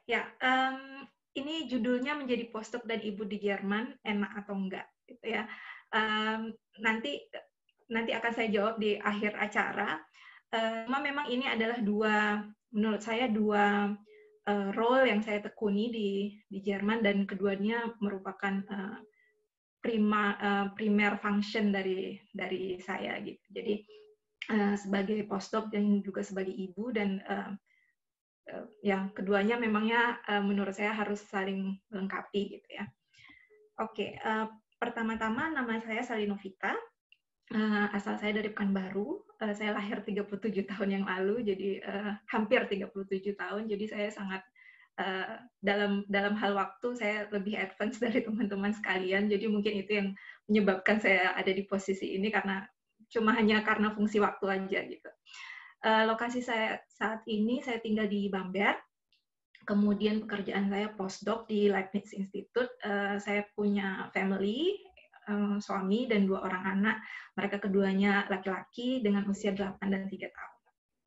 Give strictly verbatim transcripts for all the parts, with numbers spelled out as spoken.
Ya, um, ini judulnya menjadi postdoc dan ibu di Jerman, enak atau enggak, gitu ya. Um, nanti nanti akan saya jawab di akhir acara. Uh, memang ini adalah dua, menurut saya dua uh, role yang saya tekuni di di Jerman, dan keduanya merupakan uh, prima uh, primer function dari dari saya gitu. Jadi uh, sebagai postdoc dan juga sebagai ibu, dan uh, yang keduanya memangnya uh, menurut saya harus saling melengkapi gitu ya. Oke, uh, pertama-tama nama saya Salinovita, uh, asal saya dari Pekanbaru. Uh, saya lahir tiga puluh tujuh tahun yang lalu, jadi uh, hampir tiga puluh tujuh tahun. Jadi saya sangat uh, dalam dalam hal waktu saya lebih advance dari teman-teman sekalian. Jadi mungkin itu yang menyebabkan saya ada di posisi ini, karena cuma hanya karena fungsi waktu aja gitu. Uh, lokasi saya saat ini, saya tinggal di Bamberg. Kemudian pekerjaan saya postdoc di Leibniz Institute. Uh, saya punya family, um, suami dan dua orang anak. Mereka keduanya laki-laki dengan usia delapan dan tiga tahun.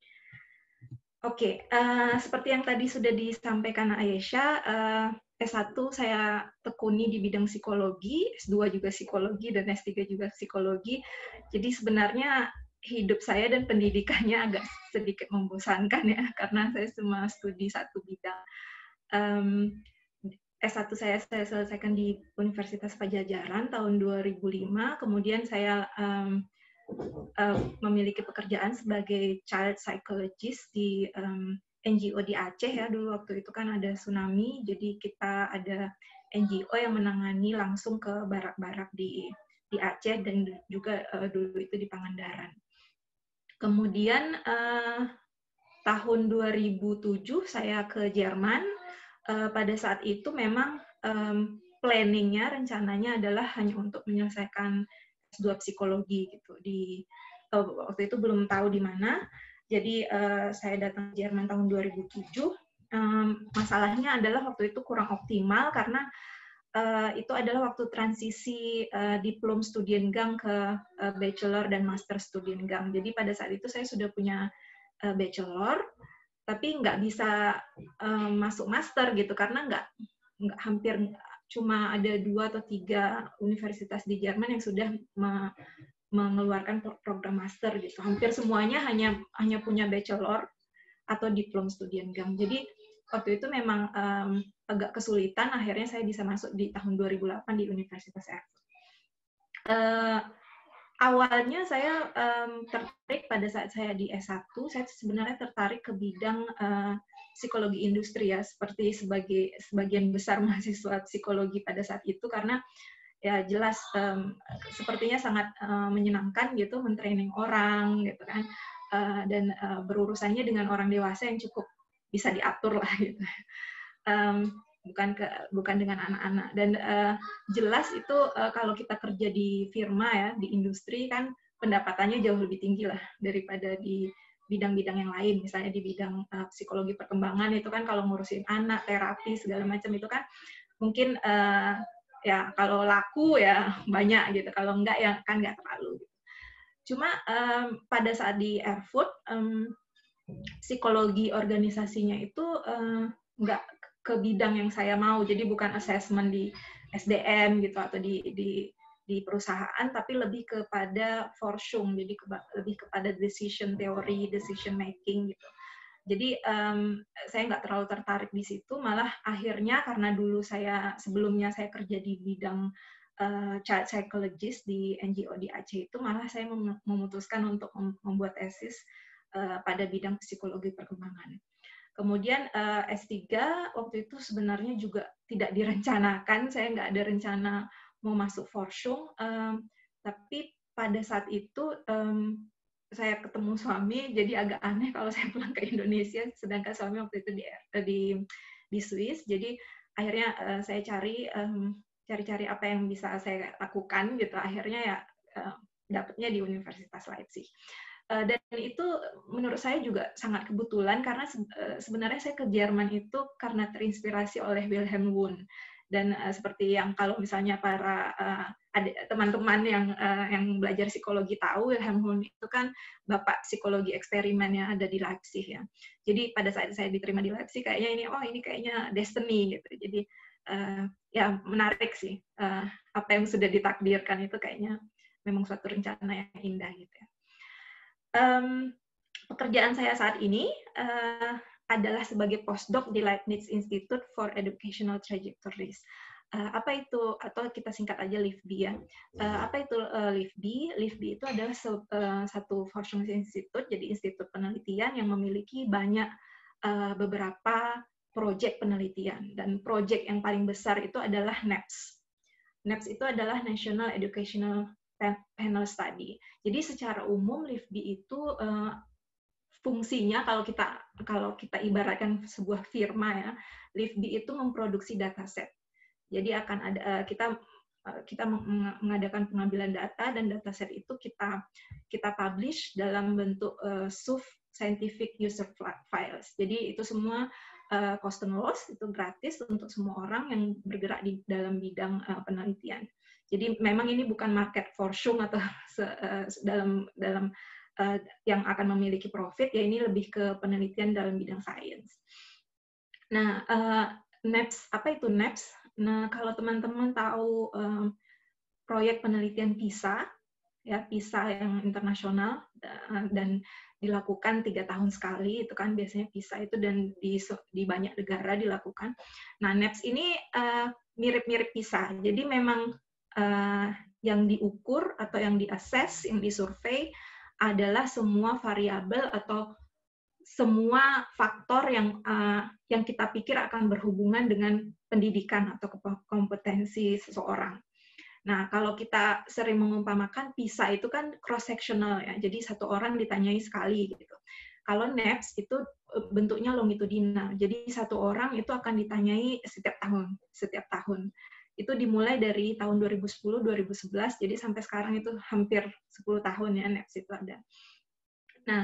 Oke, okay, uh, seperti yang tadi sudah disampaikan Ayesha, uh, S satu saya tekuni di bidang psikologi, S dua juga psikologi, dan S tiga juga psikologi. Jadi sebenarnya hidup saya dan pendidikannya agak sedikit membosankan ya, karena saya cuma studi satu bidang. Um, S satu saya, saya selesaikan di Universitas Pajajaran tahun dua ribu lima, kemudian saya um, uh, memiliki pekerjaan sebagai child psychologist di um, N G O di Aceh ya. Dulu waktu itu kan ada tsunami, jadi kita ada N G O yang menangani langsung ke barak-barak di di Aceh, dan juga uh, dulu itu di Pangandaran. Kemudian uh, tahun dua ribu tujuh saya ke Jerman. Uh, pada saat itu memang um, planning-nya, rencananya adalah hanya untuk menyelesaikan S dua psikologi gitu. Di uh, waktu itu belum tahu di mana. Jadi uh, saya datang ke Jerman tahun dua ribu tujuh. Um, masalahnya adalah waktu itu kurang optimal karena Uh, itu adalah waktu transisi uh, diplom Studiengang ke uh, bachelor dan master Studiengang. Jadi pada saat itu saya sudah punya uh, bachelor, tapi nggak bisa uh, masuk master gitu, karena nggak, nggak hampir cuma ada dua atau tiga universitas di Jerman yang sudah me mengeluarkan program master gitu. Hampir semuanya hanya hanya punya bachelor atau diplom Studiengang. Jadi waktu itu memang um, agak kesulitan, akhirnya saya bisa masuk di tahun dua ribu delapan di Universitas Erfurt. Uh, awalnya saya um, tertarik pada saat saya di S satu, saya sebenarnya tertarik ke bidang uh, psikologi industri ya, seperti sebagai sebagian besar mahasiswa psikologi pada saat itu, karena ya jelas um, sepertinya sangat uh, menyenangkan gitu, mentraining orang gitu kan, uh, dan uh, berurusannya dengan orang dewasa yang cukup bisa diatur lah gitu. Um, bukan ke bukan dengan anak-anak, dan uh, jelas itu uh, kalau kita kerja di firma ya, di industri kan pendapatannya jauh lebih tinggi lah daripada di bidang-bidang yang lain. Misalnya di bidang uh, psikologi perkembangan itu kan kalau ngurusin anak, terapi segala macam itu kan mungkin uh, ya kalau laku ya banyak gitu, kalau enggak ya kan nggak terlalu. Cuma um, pada saat di Erfurt um, psikologi organisasinya itu uh, nggak ke bidang yang saya mau, jadi bukan assessment di S D M gitu atau di di di perusahaan, tapi lebih kepada Forschung, jadi ke, lebih kepada decision theory, decision making gitu. Jadi um, saya nggak terlalu tertarik di situ, malah akhirnya karena dulu saya sebelumnya saya kerja di bidang uh, child psychologist di N G O di Aceh itu, malah saya memutuskan untuk membuat tesis uh, pada bidang psikologi perkembangan. Kemudian uh, S tiga waktu itu sebenarnya juga tidak direncanakan, saya nggak ada rencana mau masuk Forschung, um, tapi pada saat itu um, saya ketemu suami, jadi agak aneh kalau saya pulang ke Indonesia, sedangkan suami waktu itu di di, di Swiss. Jadi akhirnya uh, saya cari um, cari-cari apa yang bisa saya lakukan gitu. Akhirnya ya uh, dapatnya di Universitas Leipzig. Uh, dan itu menurut saya juga sangat kebetulan, karena se uh, sebenarnya saya ke Jerman itu karena terinspirasi oleh Wilhelm Wundt. Dan uh, seperti yang kalau misalnya para uh, teman-teman yang uh, yang belajar psikologi tahu, Wilhelm Wundt itu kan bapak psikologi eksperimen yang ada di Leipzig ya. Jadi pada saat saya diterima di Leipzig kayaknya ini oh ini kayaknya destiny gitu. Jadi uh, ya menarik sih uh, apa yang sudah ditakdirkan itu kayaknya memang suatu rencana yang indah gitu ya. Um, pekerjaan saya saat ini uh, adalah sebagai postdoc di Leibniz Institute for Educational Trajectories. Uh, apa itu, atau kita singkat aja L I F B ya. Uh, apa itu uh, L I F B? L I F B itu adalah se, uh, satu Forschungsinstitut, jadi institut penelitian yang memiliki banyak uh, beberapa proyek penelitian. Dan proyek yang paling besar itu adalah NEPS. NEPS itu adalah National Educational Panel Study. Jadi secara umum L I F B itu uh, fungsinya kalau kita kalau kita ibaratkan sebuah firma ya, L I F B itu memproduksi dataset. Jadi akan ada kita kita mengadakan pengambilan data dan dataset itu kita kita publish dalam bentuk uh, S U F scientific user files. Jadi itu semua uh, cost and loss, itu gratis untuk semua orang yang bergerak di dalam bidang uh, penelitian. Jadi memang ini bukan market for Forschung atau se, uh, dalam dalam uh, yang akan memiliki profit, ya ini lebih ke penelitian dalam bidang sains. Nah, uh, NEPS, apa itu NEPS? Nah, kalau teman-teman tahu um, proyek penelitian PISA, ya PISA yang internasional uh, dan dilakukan tiga tahun sekali, itu kan biasanya PISA itu dan di, di banyak negara dilakukan. Nah, NEPS ini uh, mirip-mirip PISA, jadi memang uh, yang diukur atau yang diassess, yang disurvei adalah semua variabel atau semua faktor yang uh, yang kita pikir akan berhubungan dengan pendidikan atau kompetensi seseorang. Nah, kalau kita sering mengumpamakan PISA itu kan cross sectional ya, jadi satu orang ditanyai sekali gitu. Kalau NEPS itu bentuknya longitudinal, jadi satu orang itu akan ditanyai setiap tahun, setiap tahun. Itu dimulai dari tahun dua ribu sepuluh dua ribu sebelas, jadi sampai sekarang itu hampir sepuluh tahun ya NEPS itu ada. Nah,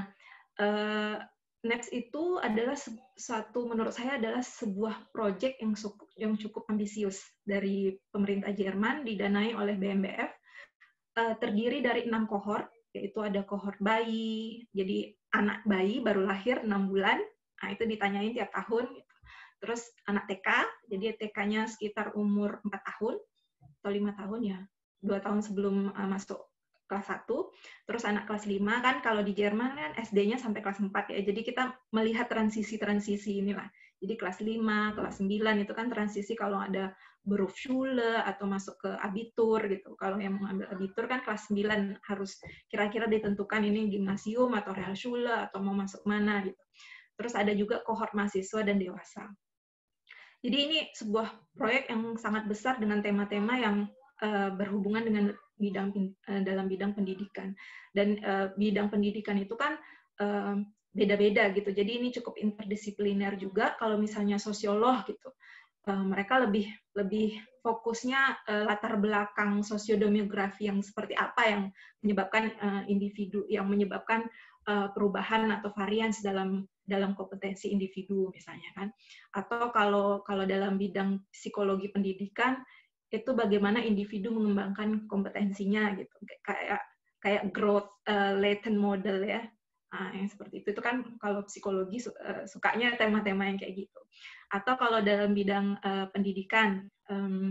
uh, NEPS itu adalah satu, menurut saya adalah sebuah proyek yang cukup, yang cukup ambisius dari pemerintah Jerman, didanai oleh B M B F, uh, terdiri dari enam kohort, yaitu ada kohort bayi, jadi anak bayi baru lahir enam bulan, nah itu ditanyain tiap tahun. Terus anak T K, jadi T K-nya sekitar umur empat tahun, atau lima tahun ya, dua tahun sebelum uh, masuk kelas satu, terus anak kelas lima, kan kalau di Jerman kan S D-nya sampai kelas empat ya, jadi kita melihat transisi-transisi inilah. Jadi kelas lima, kelas sembilan itu kan transisi kalau ada Berufsschule atau masuk ke Abitur gitu. Kalau yang mengambil Abitur kan kelas sembilan harus kira-kira ditentukan ini gimnasium atau Realschule atau mau masuk mana gitu. Terus ada juga kohort mahasiswa dan dewasa. Jadi ini sebuah proyek yang sangat besar dengan tema-tema yang uh, berhubungan dengan bidang uh, dalam bidang pendidikan. Dan uh, bidang pendidikan itu kan uh, beda-beda gitu. Jadi ini cukup interdisipliner juga. Kalau misalnya sosiolog gitu, uh, mereka lebih lebih fokusnya uh, latar belakang sosiodemografi yang seperti apa yang menyebabkan uh, individu, yang menyebabkan uh, perubahan atau varians dalam dalam kompetensi individu misalnya kan. Atau kalau kalau dalam bidang psikologi pendidikan itu bagaimana individu mengembangkan kompetensinya gitu, kayak kayak growth uh, latent model ya, nah, yang seperti itu itu kan kalau psikologi uh, sukanya tema-tema yang kayak gitu. Atau kalau dalam bidang uh, pendidikan um,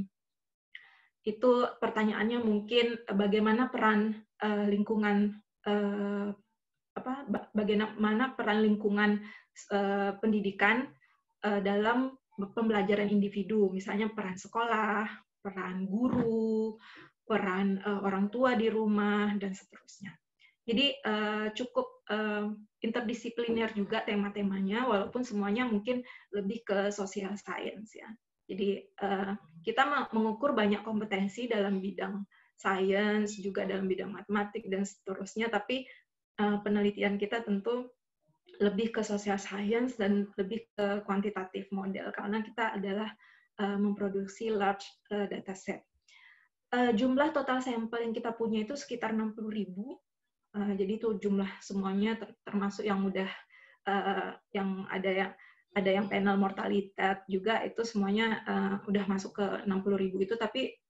itu pertanyaannya mungkin bagaimana peran uh, lingkungan uh, apa bagaimana peran lingkungan uh, pendidikan uh, dalam pembelajaran individu, misalnya peran sekolah, peran guru, peran uh, orang tua di rumah, dan seterusnya. Jadi uh, cukup uh, interdisipliner juga tema-temanya, walaupun semuanya mungkin lebih ke social science ya. Jadi uh, kita mengukur banyak kompetensi dalam bidang sains, juga dalam bidang matematik dan seterusnya, tapi uh, penelitian kita tentu lebih ke social science dan lebih ke kuantitatif model, karena kita adalah uh, memproduksi large uh, dataset. Uh, jumlah total sampel yang kita punya itu sekitar enam puluh ribu, uh, jadi itu jumlah semuanya ter termasuk yang mudah, uh, yang ada yang ada yang panel mortalitas juga, itu semuanya uh, udah masuk ke enam puluh ribu itu, tapi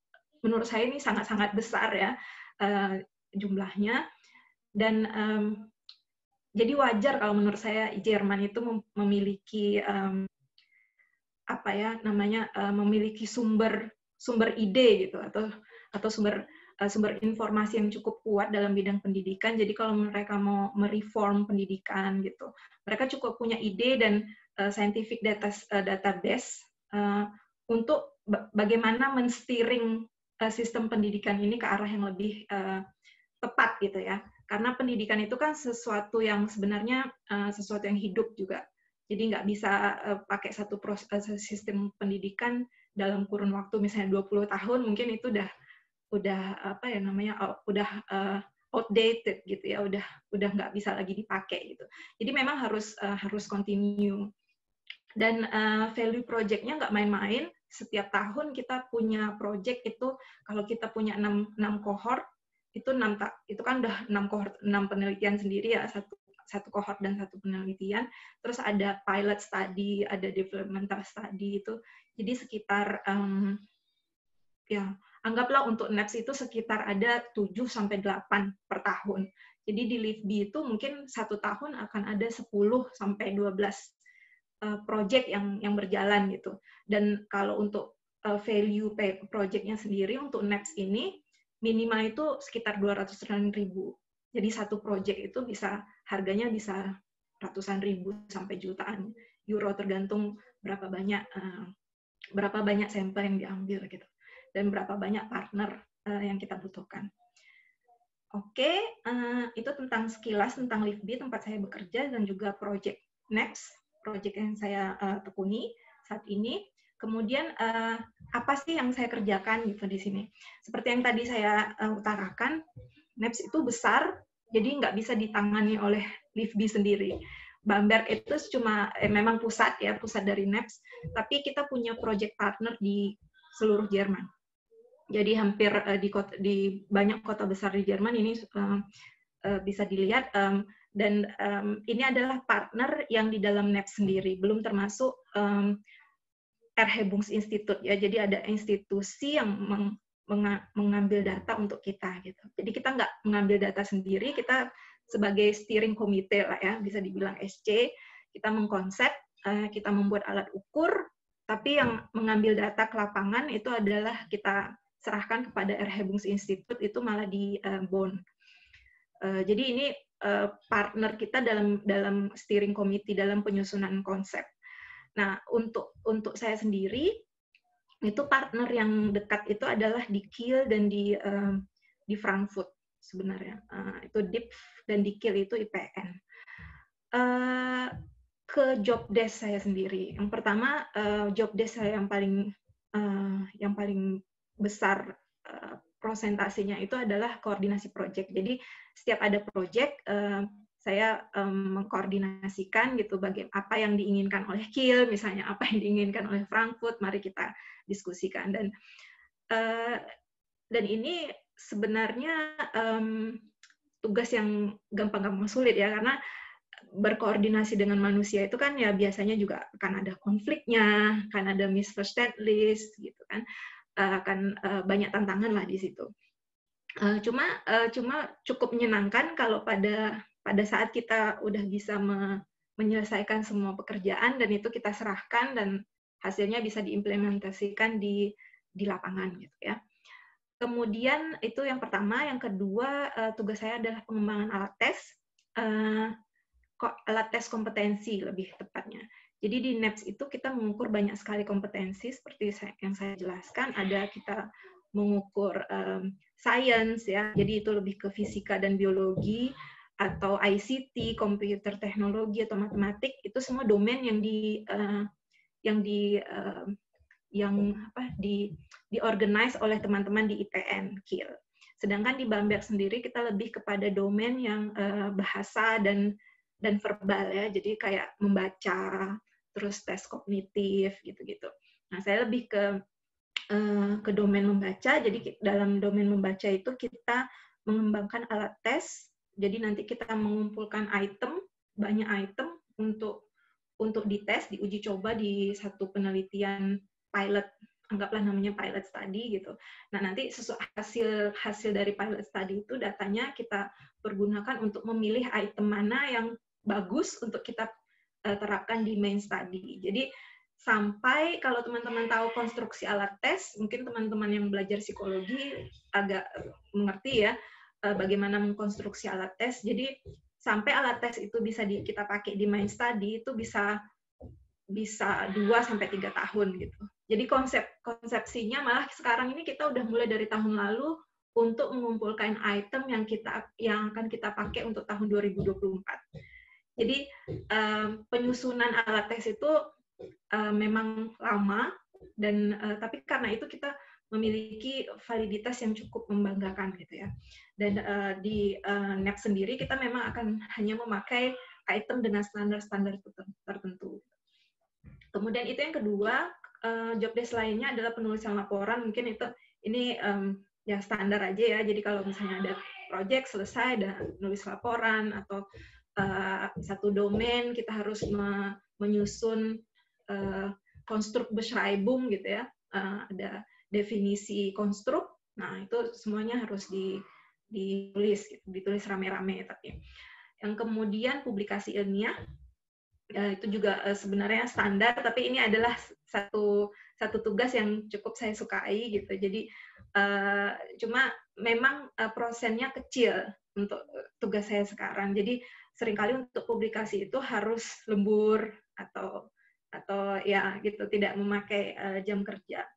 menurut saya ini sangat-sangat besar ya uh, jumlahnya. Dan um, jadi wajar kalau menurut saya Jerman itu memiliki um, apa ya namanya uh, memiliki sumber sumber ide gitu atau atau sumber uh, sumber informasi yang cukup kuat dalam bidang pendidikan. Jadi kalau mereka mau mereform pendidikan gitu, mereka cukup punya ide dan uh, scientific data uh, database uh, untuk bagaimana mensteering uh, sistem pendidikan ini ke arah yang lebih uh, tepat gitu ya. Karena pendidikan itu kan sesuatu yang sebenarnya uh, sesuatu yang hidup juga. Jadi nggak bisa uh, pakai satu proses, uh, sistem pendidikan dalam kurun waktu misalnya dua puluh tahun, mungkin itu udah udah apa ya namanya uh, udah uh, outdated gitu ya, udah udah nggak bisa lagi dipakai gitu. Jadi memang harus uh, harus continue. Dan uh, value project-nya nggak main-main. Setiap tahun kita punya project itu, kalau kita punya enam cohort, itu enam itu kan udah enam cohort, enam penelitian sendiri ya, satu satu cohort dan satu penelitian. Terus ada pilot study, ada developmental study itu. Jadi sekitar um, ya anggaplah untuk N A P S itu sekitar ada tujuh sampai delapan per tahun. Jadi di L I F B itu mungkin satu tahun akan ada sepuluh sampai dua belas project yang yang berjalan gitu. Dan kalau untuk uh, value project-nya sendiri untuk N A P S ini minimal itu sekitar dua ratus ribu. Jadi satu project itu bisa harganya bisa ratusan ribu sampai jutaan euro tergantung berapa banyak uh, berapa banyak sampel yang diambil gitu dan berapa banyak partner uh, yang kita butuhkan. Oke, uh, itu tentang sekilas tentang L I F B tempat saya bekerja dan juga project N A P S, project yang saya uh, tekuni saat ini. Kemudian uh, apa sih yang saya kerjakan gitu di sini? Seperti yang tadi saya uh, utarakan, N A P S itu besar, jadi nggak bisa ditangani oleh L I F B sendiri. Bamberg itu cuma eh, memang pusat ya, pusat dari N A P S, tapi kita punya project partner di seluruh Jerman. Jadi hampir uh, di, kota, di banyak kota besar di Jerman ini uh, uh, bisa dilihat. Um, dan um, ini adalah partner yang di dalam N A P S sendiri, belum termasuk um, Erhebungsinstitut ya. Jadi ada institusi yang meng, mengambil data untuk kita gitu. Jadi kita nggak mengambil data sendiri, kita sebagai steering committee lah ya, bisa dibilang S C, kita mengkonsep, uh, kita membuat alat ukur, tapi yang mengambil data ke lapangan itu adalah kita serahkan kepada Erhebungsinstitut, itu malah di uh, Bonn. Uh, jadi ini uh, partner kita dalam dalam steering committee dalam penyusunan konsep. Nah, untuk untuk saya sendiri itu partner yang dekat itu adalah di Kiel dan di uh, di Frankfurt sebenarnya. Uh, itu D I P dan di Kiel itu I P N. Uh, ke job desk saya sendiri. Yang pertama uh, job desk saya yang paling uh, yang paling besar uh, prosentasenya itu adalah koordinasi project. Jadi setiap ada project uh, saya um, mengkoordinasikan gitu bagaimana apa yang diinginkan oleh Kiel, misalnya apa yang diinginkan oleh Frankfurt, mari kita diskusikan. Dan uh, dan ini sebenarnya um, tugas yang gampang-gampang sulit ya, karena berkoordinasi dengan manusia itu kan ya biasanya juga akan ada konfliknya, akan ada misunderstanding list gitu kan, uh, akan uh, banyak tantangan lah di situ. Uh, cuma uh, cuma cukup menyenangkan kalau pada pada saat kita udah bisa me menyelesaikan semua pekerjaan dan itu kita serahkan dan hasilnya bisa diimplementasikan di di lapangan gitu ya. Kemudian itu yang pertama, yang kedua uh, tugas saya adalah pengembangan alat tes, uh, alat tes kompetensi lebih tepatnya. Jadi di N A P S itu kita mengukur banyak sekali kompetensi seperti yang saya jelaskan. Ada kita mengukur um, science ya, jadi itu lebih ke fisika dan biologi, atau I C T, komputer teknologi atau matematik, itu semua domain yang di uh, yang di uh, yang apa di diorganize oleh teman-teman di I P N Kiel. Sedangkan di Bamberg sendiri kita lebih kepada domain yang uh, bahasa dan dan verbal ya, jadi kayak membaca, terus tes kognitif gitu-gitu. Nah, saya lebih ke uh, ke domain membaca. Jadi dalam domain membaca itu kita mengembangkan alat tes. Jadi nanti kita mengumpulkan item, banyak item untuk untuk dites, diuji coba di satu penelitian pilot anggaplah namanya pilot study gitu. Nah, nanti sesuai hasil hasil dari pilot study itu datanya kita pergunakan untuk memilih item mana yang bagus untuk kita uh, terapkan di main study. Jadi sampai kalau teman-teman tahu konstruksi alat tes, mungkin teman-teman yang belajar psikologi agak mengerti ya uh, bagaimana mengkonstruksi alat tes. Jadi sampai alat tes itu bisa di, kita pakai di main study itu bisa bisa dua sampai tiga tahun gitu. Jadi konsep konsepsinya malah sekarang ini kita udah mulai dari tahun lalu untuk mengumpulkan item yang kita yang akan kita pakai untuk tahun dua ribu dua puluh empat. Jadi um, penyusunan alat tes itu um, memang lama dan uh, tapi karena itu kita memiliki validitas yang cukup membanggakan gitu ya. Dan uh, di uh, N A P sendiri kita memang akan hanya memakai item dengan standar-standar tertentu. Kemudian itu yang kedua, uh, job desk lainnya adalah penulisan laporan. Mungkin itu ini um, ya standar aja ya. Jadi kalau misalnya ada project selesai, ada nulis laporan atau uh, satu domain kita harus me menyusun uh, Konstruktbeschreibung gitu ya. Uh, ada definisi konstruk. Nah itu semuanya harus di, ditulis, gitu. Ditulis rame-rame tapi. Yang kemudian publikasi ilmiah. Uh, itu juga uh, sebenarnya standar, tapi ini adalah satu satu tugas yang cukup saya sukai gitu. Jadi uh, cuma memang uh, prosennya kecil untuk tugas saya sekarang. Jadi seringkali untuk publikasi itu harus lembur atau atau ya gitu tidak memakai uh, jam kerja.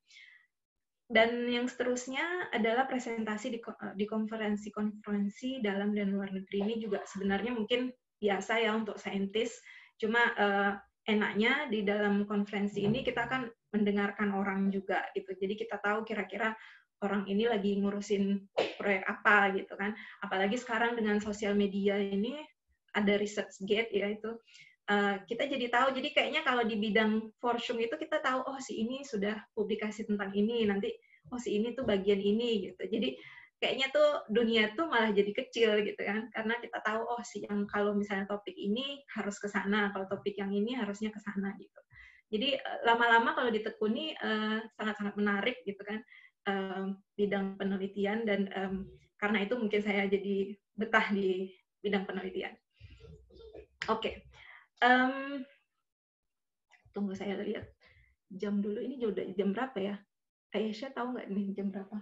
Dan yang seterusnya adalah presentasi di, di konferensi-konferensi dalam dan luar negeri. Ini juga sebenarnya mungkin biasa ya untuk saintis. Cuma uh, enaknya di dalam konferensi ini kita akan mendengarkan orang juga gitu. Jadi kita tahu kira-kira orang ini lagi ngurusin proyek apa gitu kan. Apalagi sekarang dengan sosial media ini ada research gate ya itu. Uh, kita jadi tahu. Jadi kayaknya kalau di bidang Forschung itu kita tahu oh si ini sudah publikasi tentang ini, nanti oh si ini tuh bagian ini gitu. Jadi kayaknya tuh dunia tuh malah jadi kecil gitu kan, karena kita tahu oh si yang kalau misalnya topik ini harus ke sana, kalau topik yang ini harusnya ke sana gitu. Jadi lama-lama kalau ditekuni uh, sangat-sangat menarik gitu kan um, bidang penelitian dan um, karena itu mungkin saya jadi betah di bidang penelitian. Oke, okay. um, tunggu saya lihat jam dulu, ini udah jam berapa ya? Aisyah tahu nggak nih jam berapa?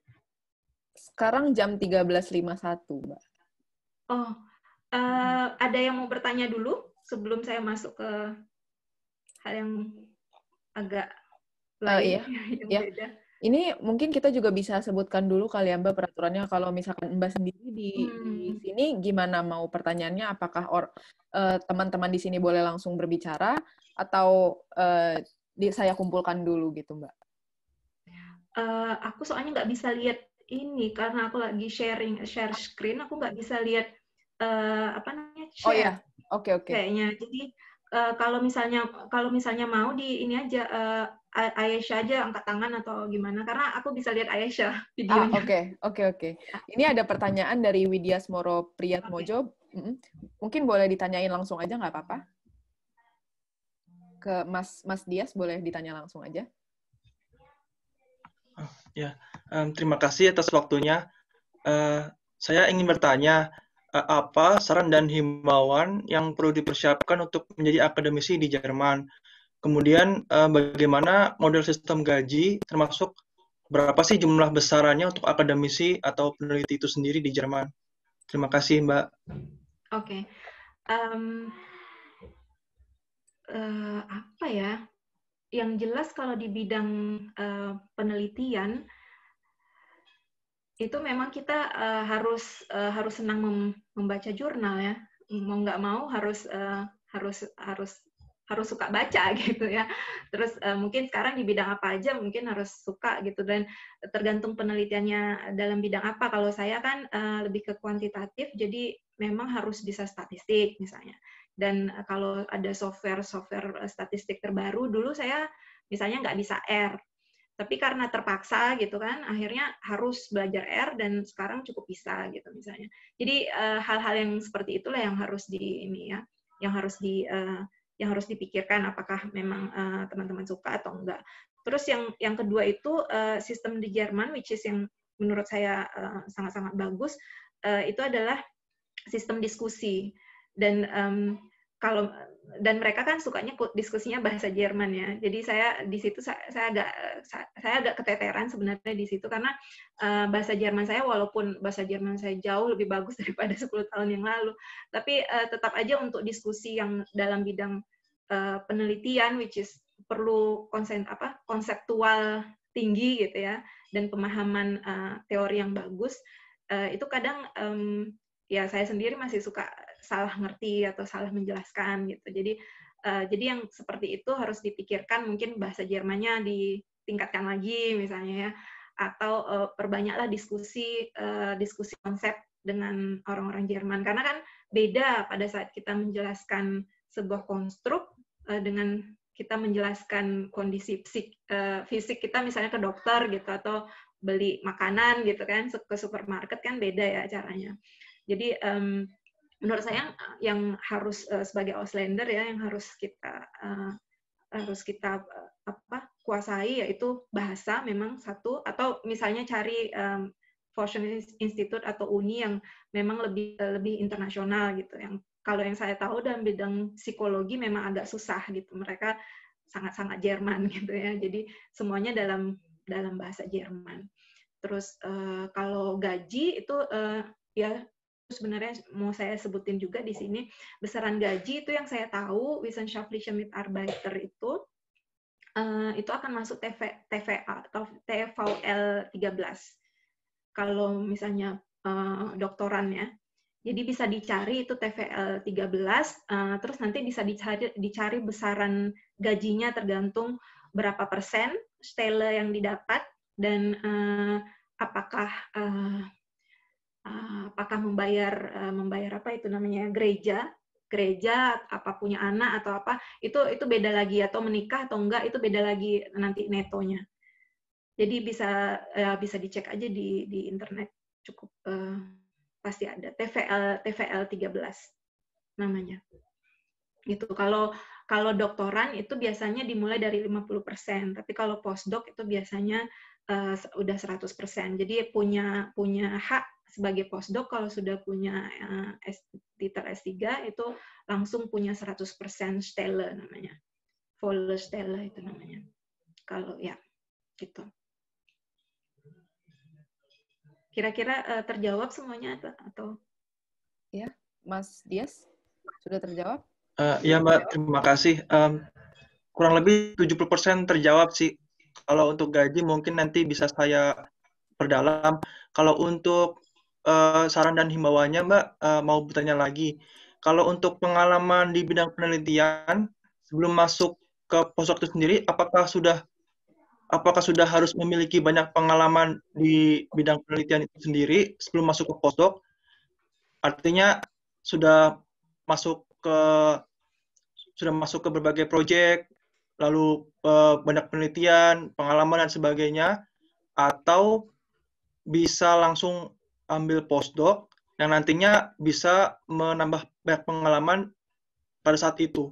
Sekarang jam tiga belas lima puluh satu, Mbak. Oh, uh, ada yang mau bertanya dulu sebelum saya masuk ke hal yang agak lain, uh, iya. yang ya. beda. Ini mungkin kita juga bisa sebutkan dulu kali ya Mbak peraturannya. Kalau misalkan Mbak sendiri di, hmm. di sini gimana mau pertanyaannya? Apakah or, uh, teman-teman di sini boleh langsung berbicara atau uh, di, saya kumpulkan dulu gitu Mbak? Uh, aku soalnya nggak bisa lihat ini karena aku lagi sharing share screen, aku nggak bisa lihat uh, apa namanya share. Oh iya, oke okay, oke. Okay. Kayaknya jadi uh, kalau misalnya kalau misalnya mau di ini aja uh, Aisyah aja angkat tangan atau gimana, karena aku bisa lihat Aisyah videonya. Ah oke okay, oke okay, oke. Okay. Ini ada pertanyaan dari Widya Smoro Priyatmojo. Okay. Mungkin boleh ditanyain langsung aja nggak apa-apa? Ke Mas Mas Dias boleh ditanya langsung aja. Ya, um, terima kasih atas waktunya. Uh, saya ingin bertanya, uh, apa saran dan himbauan yang perlu dipersiapkan untuk menjadi akademisi di Jerman? Kemudian, uh, bagaimana model sistem gaji, termasuk berapa sih jumlah besarannya untuk akademisi atau peneliti itu sendiri di Jerman? Terima kasih, Mbak. Oke. Okay. Um, uh, apa ya? Yang jelas kalau di bidang uh, penelitian itu memang kita uh, harus uh, harus senang mem membaca jurnal ya, mau nggak mau harus uh, harus harus harus suka baca gitu ya. Terus uh, mungkin sekarang di bidang apa aja mungkin harus suka gitu, dan tergantung penelitiannya dalam bidang apa. Kalau saya kan uh, lebih ke kuantitatif, jadi memang harus bisa statistik misalnya. Dan uh, kalau ada software-software statistik terbaru, dulu saya misalnya nggak bisa R, tapi karena terpaksa gitu kan, akhirnya harus belajar R dan sekarang cukup bisa gitu misalnya. Jadi hal-hal uh, yang seperti itulah yang harus di ini ya, yang harus di uh, yang harus dipikirkan, apakah memang uh, teman-teman suka atau enggak. Terus yang yang kedua itu uh, sistem di Jerman, which is yang menurut saya uh, sangat-sangat bagus, uh, itu adalah sistem diskusi. Dan um, kalau dan mereka kan sukanya diskusinya bahasa Jerman ya. Jadi saya di situ saya, saya agak saya agak keteteran sebenarnya di situ karena uh, bahasa Jerman saya walaupun bahasa Jerman saya jauh lebih bagus daripada sepuluh tahun yang lalu, tapi uh, tetap aja untuk diskusi yang dalam bidang uh, penelitian, which is perlu konsen apa konseptual tinggi gitu ya, dan pemahaman uh, teori yang bagus, uh, itu kadang um, ya saya sendiri masih suka salah ngerti atau salah menjelaskan gitu. Jadi uh, jadi yang seperti itu harus dipikirkan, mungkin bahasa Jermannya ditingkatkan lagi misalnya ya, atau uh, perbanyaklah diskusi uh, diskusi konsep dengan orang-orang Jerman, karena kan beda pada saat kita menjelaskan sebuah konstruk uh, dengan kita menjelaskan kondisi fisik uh, fisik kita misalnya ke dokter gitu, atau beli makanan gitu kan ke supermarket, kan beda ya caranya. Jadi um, menurut saya yang harus uh, sebagai Auslander ya, yang harus kita uh, harus kita uh, apa kuasai yaitu bahasa memang satu, atau misalnya cari um, Forschung Institute atau uni yang memang lebih uh, lebih internasional gitu. Yang kalau yang saya tahu dalam bidang psikologi memang agak susah gitu. Mereka sangat-sangat Jerman gitu ya. Jadi semuanya dalam dalam bahasa Jerman. Terus uh, kalau gaji itu uh, ya sebenarnya mau saya sebutin juga di sini, besaran gaji itu yang saya tahu Wissenschaftliche Mitarbeiter itu uh, itu akan masuk T V A atau T V L tiga belas. Kalau misalnya uh, doktoran ya. Jadi bisa dicari itu T V L tiga belas, uh, terus nanti bisa dicari dicari besaran gajinya tergantung berapa persen stelle yang didapat, dan uh, apakah uh, apakah membayar membayar apa itu namanya gereja gereja apa punya anak atau apa, itu itu beda lagi, atau menikah atau enggak itu beda lagi nanti netonya. Jadi bisa ya, bisa dicek aja di di internet, cukup uh, pasti ada T V L T V L tiga belas namanya. Gitu. Kalau kalau doktoran itu biasanya dimulai dari lima puluh persen, tapi kalau postdoc itu biasanya uh, udah seratus persen. Jadi punya punya hak sebagai postdoc kalau sudah punya uh, titel S tiga itu langsung punya seratus persen Stelle namanya. Volle Stelle itu namanya. Kalau ya gitu. Kira-kira uh, terjawab semuanya atau, atau ya, Mas Dias sudah terjawab? Uh, ya Mbak, terima kasih. Um, kurang lebih tujuh puluh persen terjawab sih. Kalau untuk gaji mungkin nanti bisa saya perdalam. Kalau untuk uh, saran dan himbauannya Mbak, uh, mau bertanya lagi. Kalau untuk pengalaman di bidang penelitian, sebelum masuk ke postdoc itu sendiri, apakah sudah apakah sudah harus memiliki banyak pengalaman di bidang penelitian itu sendiri sebelum masuk ke postdoc? Artinya sudah masuk ke sudah masuk ke berbagai proyek, lalu uh, banyak penelitian, pengalaman dan sebagainya, atau bisa langsung ambil postdoc yang nantinya bisa menambah banyak pengalaman pada saat itu?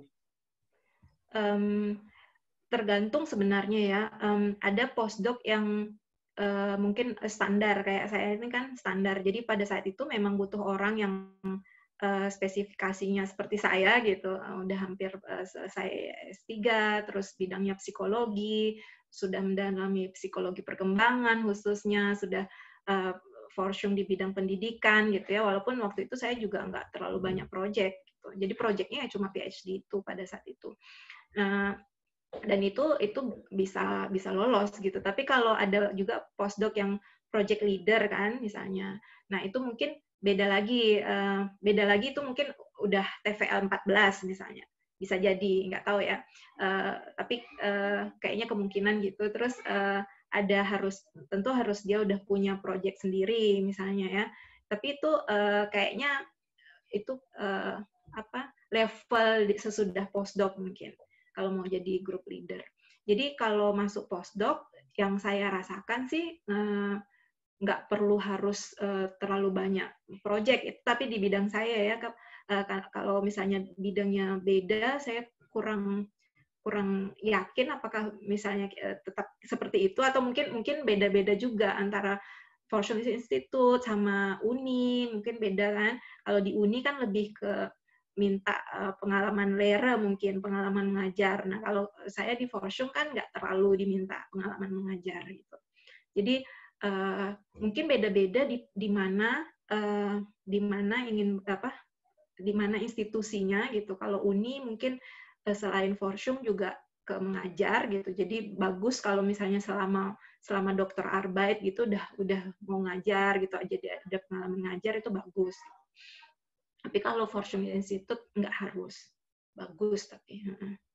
Um, tergantung sebenarnya ya. Um, ada postdoc yang uh, mungkin standar, kayak saya ini kan standar. Jadi pada saat itu memang butuh orang yang uh, spesifikasinya seperti saya gitu. Uh, udah hampir uh, selesai S tiga, terus bidangnya psikologi, sudah mendalami psikologi perkembangan khususnya, sudah uh, Forschung di bidang pendidikan gitu ya. Walaupun waktu itu saya juga nggak terlalu banyak proyek gitu. Jadi proyeknya cuma PhD itu pada saat itu. Nah, dan itu itu bisa bisa lolos gitu. Tapi kalau ada juga postdoc yang project leader kan misalnya, nah itu mungkin beda lagi, uh, beda lagi itu mungkin udah T V L empat belas misalnya, bisa jadi, nggak tahu ya. Uh, tapi uh, kayaknya kemungkinan gitu. Terus uh, ada harus tentu harus dia udah punya project sendiri misalnya ya. Tapi itu uh, kayaknya itu uh, apa level sesudah postdoc mungkin, kalau mau jadi group leader. Jadi kalau masuk postdoc, yang saya rasakan sih eh, nggak perlu harus eh, terlalu banyak project, tapi di bidang saya ya, eh, kalau misalnya bidangnya beda, saya kurang kurang yakin apakah misalnya tetap seperti itu atau mungkin mungkin beda-beda juga antara Forschung Institute sama Uni, mungkin beda kan. Kalau di Uni kan lebih ke minta uh, pengalaman Lehre, mungkin pengalaman mengajar. Nah, kalau saya di Forschung kan nggak terlalu diminta pengalaman mengajar gitu. Jadi uh, mungkin beda-beda di di mana uh, di mana ingin apa di mana institusinya gitu. Kalau Uni mungkin uh, selain Forschung juga ke mengajar gitu. Jadi bagus kalau misalnya selama selama dokter Arbeit gitu udah udah mau ngajar gitu, jadi ada pengalaman ngajar itu bagus. Tapi kalau Forschung Institute nggak harus. Bagus tapi.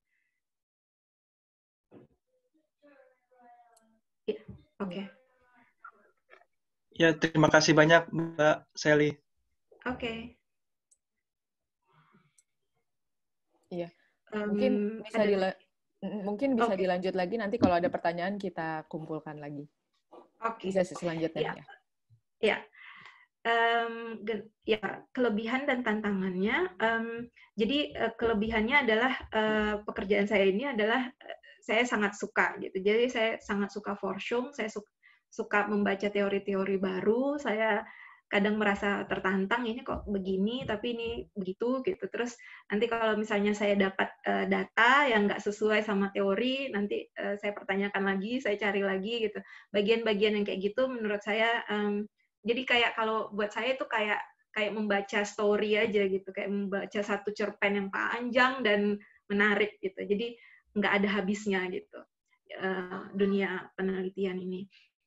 Ya, oke. Okay. Ya, terima kasih banyak Mbak Sally. Oke. Okay. Iya. Um, mungkin bisa ada... dila mungkin bisa okay. dilanjut lagi, nanti kalau ada pertanyaan kita kumpulkan lagi. Oke. Okay. Bisa selanjutnya ya. Ya. Ya. Um, ya kelebihan dan tantangannya. Um, jadi uh, kelebihannya adalah uh, pekerjaan saya ini adalah uh, saya sangat suka gitu. Jadi saya sangat suka Forschung. Saya suka, suka membaca teori-teori baru. Saya kadang merasa tertantang, ini kok begini, tapi ini begitu gitu. Terus nanti kalau misalnya saya dapat uh, data yang nggak sesuai sama teori, nanti uh, saya pertanyakan lagi, saya cari lagi gitu. Bagian-bagian yang kayak gitu menurut saya um, jadi kayak kalau buat saya itu kayak kayak membaca story aja gitu, kayak membaca satu cerpen yang panjang dan menarik gitu. Jadi nggak ada habisnya gitu uh, dunia penelitian ini.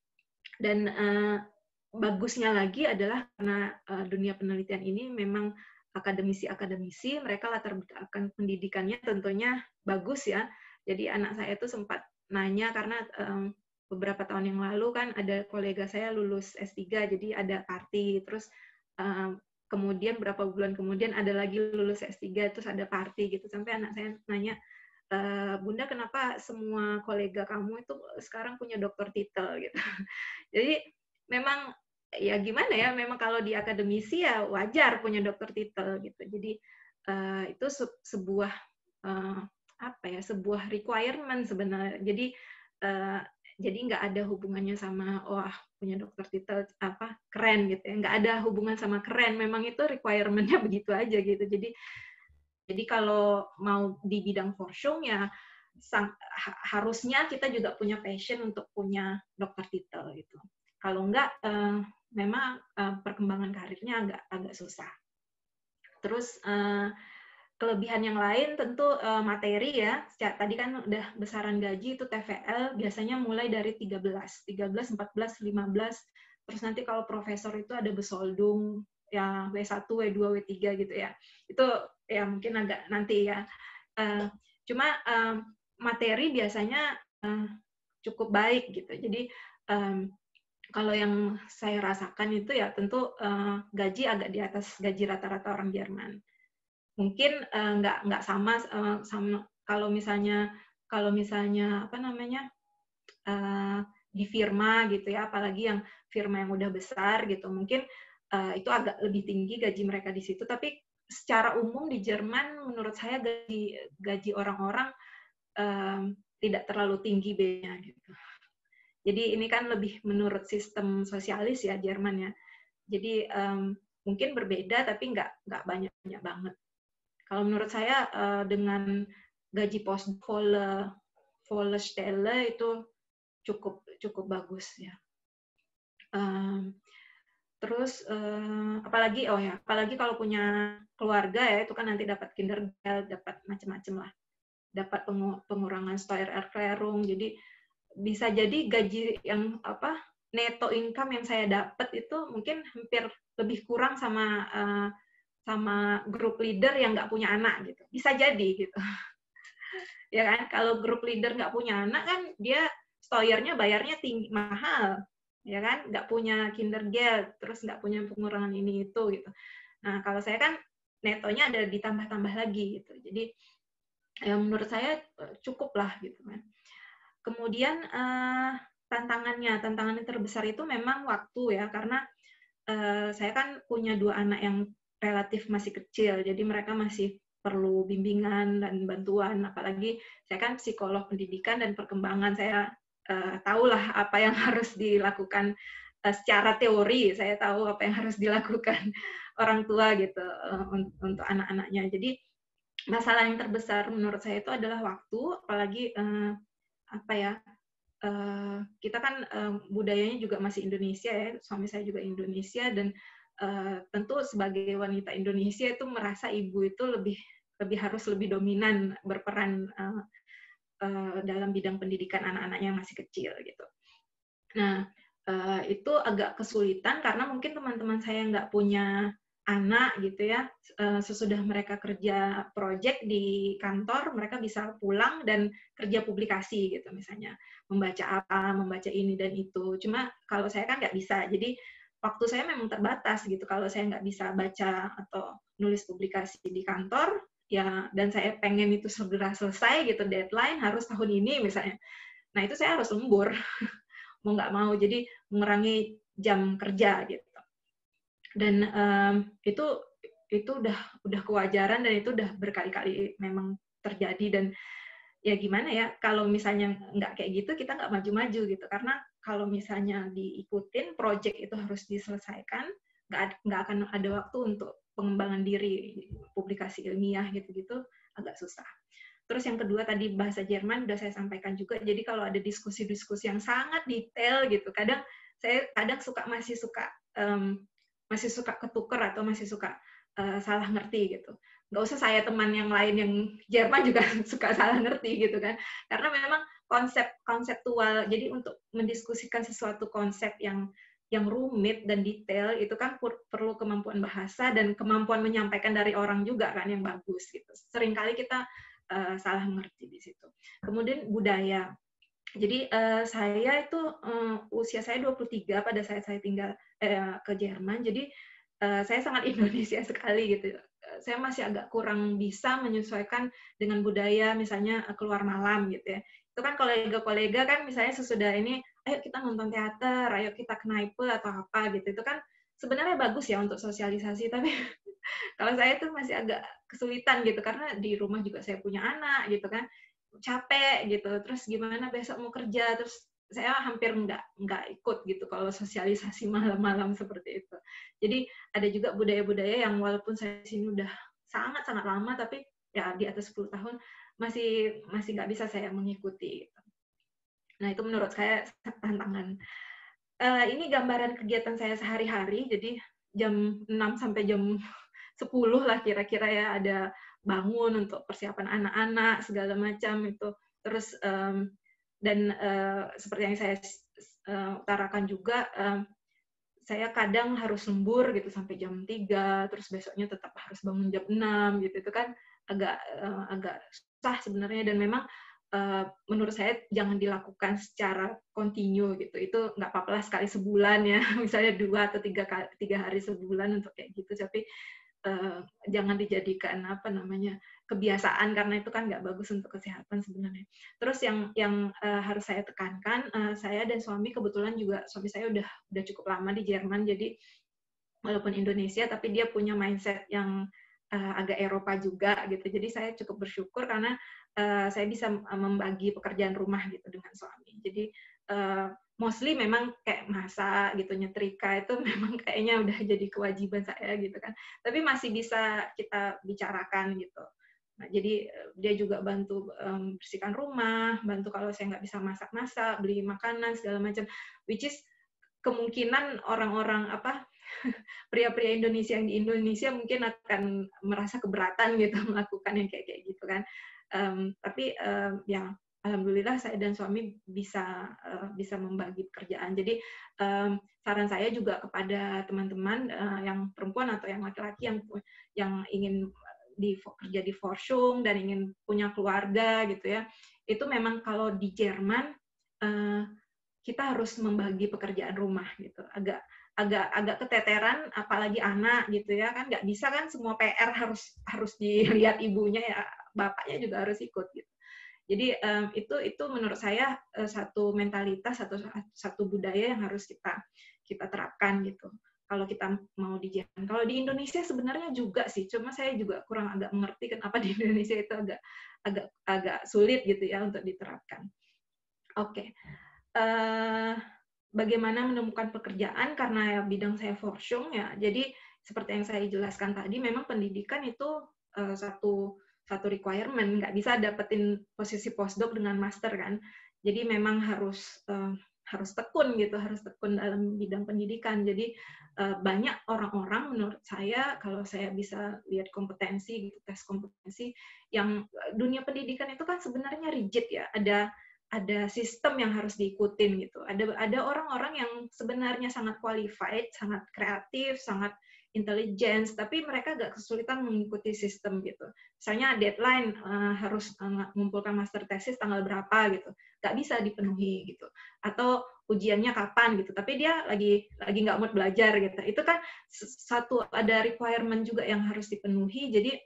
Dan uh, bagusnya lagi adalah karena uh, dunia penelitian ini memang akademisi-akademisi, mereka latar belakang pendidikannya tentunya bagus ya. Jadi anak saya itu sempat nanya karena um, beberapa tahun yang lalu kan ada kolega saya lulus S tiga, jadi ada party, terus um, kemudian berapa bulan kemudian ada lagi lulus S tiga, terus ada party gitu, sampai anak saya nanya, e, Bunda kenapa semua kolega kamu itu sekarang punya doktor titel gitu. Jadi memang ya gimana ya, memang kalau di akademisi ya wajar punya doktor titel gitu, jadi uh, itu se- sebuah uh, apa ya, sebuah requirement sebenarnya, jadi uh, jadi nggak ada hubungannya sama wah punya dokter titel apa keren gitu ya, nggak ada hubungan sama keren, memang itu requirement-nya begitu aja gitu. Jadi jadi kalau mau di bidang Forschung ya sang, ha, harusnya kita juga punya passion untuk punya dokter titel gitu. Kalau nggak eh, memang eh, perkembangan karirnya agak agak susah. Terus eh, kelebihan yang lain tentu uh, materi ya. Tadi kan udah besaran gaji itu T V L biasanya mulai dari tiga belas, tiga belas, empat belas, lima belas. Terus nanti kalau profesor itu ada besoldung ya W satu, W dua, W tiga gitu ya. Itu ya mungkin agak nanti ya. Uh, cuma uh, materi biasanya uh, cukup baik gitu. Jadi um, kalau yang saya rasakan itu ya tentu uh, gaji agak di atas gaji rata-rata orang Jerman. Mungkin uh, nggak nggak sama uh, sama kalau misalnya kalau misalnya apa namanya uh, di firma gitu ya, apalagi yang firma yang udah besar gitu, mungkin uh, itu agak lebih tinggi gaji mereka di situ. Tapi secara umum di Jerman menurut saya gaji gaji orang-orang um, tidak terlalu tinggi B-nya gitu. Jadi ini kan lebih menurut sistem sosialis ya Jerman ya. Jadi um, mungkin berbeda tapi nggak nggak banyak-banyak banget. Kalau menurut saya dengan gaji post volle volle Stelle itu cukup cukup bagus ya. Terus apalagi oh ya, apalagi kalau punya keluarga ya itu kan nanti dapat Kindergeld, dapat macam-macam lah, dapat pengurangan Steuererklärung. Jadi bisa jadi gaji yang apa neto income yang saya dapat itu mungkin hampir lebih kurang sama uh, sama grup leader yang nggak punya anak gitu, bisa jadi gitu. Ya kan, kalau grup leader nggak punya anak kan dia Steuernya bayarnya tinggi mahal, ya kan, nggak punya Kindergeld, terus nggak punya pengurangan ini itu gitu. Nah kalau saya kan netonya ada ditambah-tambah lagi gitu, jadi ya menurut saya cukup lah gitu kan. Kemudian uh, tantangannya, tantangannya terbesar itu memang waktu ya, karena uh, saya kan punya dua anak yang relatif masih kecil, jadi mereka masih perlu bimbingan dan bantuan, apalagi saya kan psikolog pendidikan dan perkembangan, saya uh, tahulah apa yang harus dilakukan uh, secara teori, saya tahu apa yang harus dilakukan orang tua gitu uh, untuk anak-anaknya. Jadi masalah yang terbesar menurut saya itu adalah waktu, apalagi uh, apa ya, uh, kita kan uh, budayanya juga masih Indonesia ya, suami saya juga Indonesia, dan uh, tentu sebagai wanita Indonesia itu merasa ibu itu lebih lebih harus lebih dominan berperan uh, uh, dalam bidang pendidikan anak-anaknya yang masih kecil gitu. Nah, uh, itu agak kesulitan karena mungkin teman-teman saya nggak punya anak gitu ya, uh, sesudah mereka kerja proyek di kantor, mereka bisa pulang dan kerja publikasi gitu misalnya, membaca apa, membaca ini dan itu. Cuma kalau saya kan nggak bisa, jadi waktu saya memang terbatas gitu. Kalau saya nggak bisa baca atau nulis publikasi di kantor, ya, dan saya pengen itu segera selesai gitu, deadline harus tahun ini misalnya. Nah, itu saya harus lembur, mau nggak mau, jadi mengurangi jam kerja gitu. Dan um, itu itu udah udah kewajaran dan itu udah berkali-kali memang terjadi, dan ya gimana ya, kalau misalnya nggak kayak gitu kita nggak maju-maju gitu, karena kalau misalnya diikutin project itu harus diselesaikan, nggak nggak akan ada waktu untuk pengembangan diri, publikasi ilmiah gitu-gitu, agak susah. Terus yang kedua tadi bahasa Jerman udah saya sampaikan juga. Jadi kalau ada diskusi-diskusi yang sangat detail gitu, kadang saya kadang suka masih suka um, masih suka ketuker atau masih suka uh, salah ngerti gitu. Nggak usah saya teman yang lain yang Jerman juga suka salah ngerti gitu kan. Karena memang konsep konseptual. Jadi untuk mendiskusikan sesuatu konsep yang yang rumit dan detail itu kan perlu kemampuan bahasa dan kemampuan menyampaikan dari orang juga kan yang bagus gitu. Seringkali kita uh, salah mengerti di situ. Kemudian budaya. Jadi uh, saya itu uh, usia saya dua puluh tiga pada saat saya tinggal uh, ke Jerman. Jadi uh, saya sangat Indonesia sekali gitu. Uh, saya masih agak kurang bisa menyesuaikan dengan budaya misalnya uh, keluar malam gitu ya. Itu kan kolega-kolega kan misalnya sesudah ini, ayo kita nonton teater, ayo kita ke Kneipe atau apa gitu. Itu kan sebenarnya bagus ya untuk sosialisasi, tapi kalau saya tuh masih agak kesulitan gitu, karena di rumah juga saya punya anak gitu kan, capek gitu, terus gimana besok mau kerja, terus saya hampir nggak nggak ikut gitu kalau sosialisasi malam-malam seperti itu. Jadi ada juga budaya-budaya yang walaupun saya di sini udah sangat-sangat lama, tapi ya di atas sepuluh tahun, masih masih nggak bisa saya mengikuti. Nah, itu menurut saya tantangan. Uh, ini gambaran kegiatan saya sehari-hari, jadi jam enam sampai jam sepuluh lah kira-kira ya, ada bangun untuk persiapan anak-anak, segala macam itu. Terus, um, dan uh, seperti yang saya uh, utarakan juga, um, saya kadang harus lembur gitu sampai jam tiga, terus besoknya tetap harus bangun jam enam gitu. Itu kan agak uh, agak susah sebenarnya, dan memang uh, menurut saya jangan dilakukan secara kontinu gitu. Itu nggak apa-apa lah sekali sebulan ya, misalnya dua atau tiga tiga hari sebulan untuk kayak gitu, tapi uh, jangan dijadikan apa namanya kebiasaan, karena itu kan nggak bagus untuk kesehatan sebenarnya. Terus yang yang uh, harus saya tekankan, uh, saya dan suami kebetulan juga, suami saya udah udah cukup lama di Jerman, jadi walaupun Indonesia tapi dia punya mindset yang uh, agak Eropa juga gitu. Jadi saya cukup bersyukur karena uh, saya bisa membagi pekerjaan rumah gitu dengan suami. Jadi uh, mostly memang kayak masak gitu, nyetrika itu memang kayaknya udah jadi kewajiban saya gitu kan. Tapi masih bisa kita bicarakan gitu. Nah, jadi dia juga bantu um, bersihkan rumah, bantu kalau saya nggak bisa masak-masak, beli makanan segala macam. Which is kemungkinan orang-orang apa pria-pria Indonesia yang di Indonesia mungkin akan merasa keberatan gitu melakukan yang kayak kayak gitu kan. Um, tapi um, ya alhamdulillah saya dan suami bisa uh, bisa membagi pekerjaan. Jadi um, saran saya juga kepada teman-teman uh, yang perempuan atau yang laki-laki yang yang ingin di kerja di Forschung dan ingin punya keluarga gitu ya. Itu memang kalau di Jerman uh, kita harus membagi pekerjaan rumah gitu. Agak agak agak keteteran, apalagi anak gitu ya kan, nggak bisa kan semua P R harus harus dilihat ibunya ya, bapaknya juga harus ikut gitu. Jadi um, itu itu menurut saya uh, satu mentalitas, satu satu budaya yang harus kita kita terapkan gitu. kalau kita mau di Jerman. Kalau di Indonesia sebenarnya juga sih, cuma saya juga kurang agak mengerti kenapa di Indonesia itu agak agak agak sulit gitu ya untuk diterapkan. Oke, okay. uh, bagaimana menemukan pekerjaan karena ya bidang saya Forschung ya. Jadi seperti yang saya jelaskan tadi, memang pendidikan itu uh, satu satu requirement, nggak bisa dapetin posisi postdoc dengan master kan. Jadi memang harus uh, harus tekun gitu, harus tekun dalam bidang pendidikan. Jadi uh, banyak orang-orang menurut saya, kalau saya bisa lihat kompetensi, gitu, tes kompetensi, yang dunia pendidikan itu kan sebenarnya rigid ya, ada ada sistem yang harus diikutin gitu. Ada ada orang-orang yang sebenarnya sangat qualified, sangat kreatif, sangat intelligence, tapi mereka agak kesulitan mengikuti sistem gitu. Misalnya deadline uh, harus uh, mengumpulkan master thesis tanggal berapa gitu, nggak bisa dipenuhi gitu. Atau ujiannya kapan gitu, tapi dia lagi lagi nggak mood belajar gitu. Itu kan satu ada requirement juga yang harus dipenuhi. Jadi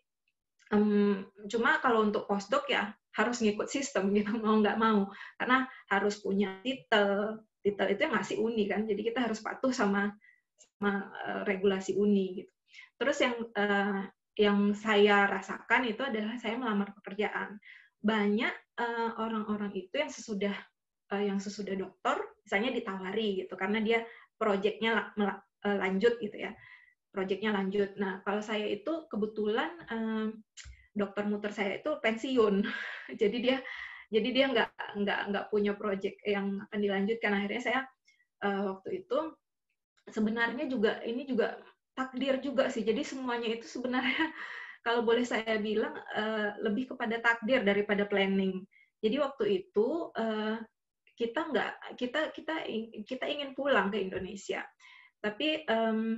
um, cuma kalau untuk postdoc ya harus ngikut sistem gitu, mau nggak mau, karena harus punya titel. Titel itu yang masih uni kan, jadi kita harus patuh sama sama uh, regulasi uni gitu. Terus yang uh, yang saya rasakan itu adalah saya melamar pekerjaan. Banyak uh, orang-orang itu yang sesudah uh, yang sesudah doktor, misalnya ditawari gitu, karena dia proyeknya uh, lanjut gitu ya, proyeknya lanjut. Nah kalau saya itu kebetulan uh, dokter muter saya itu pensiun, jadi dia jadi dia nggak nggak nggak punya proyek yang akan dilanjutkan. Akhirnya saya uh, waktu itu sebenarnya juga ini juga takdir juga sih. Jadi semuanya itu sebenarnya kalau boleh saya bilang uh, lebih kepada takdir daripada planning. Jadi waktu itu uh, kita nggak kita kita kita ingin pulang ke Indonesia, tapi um,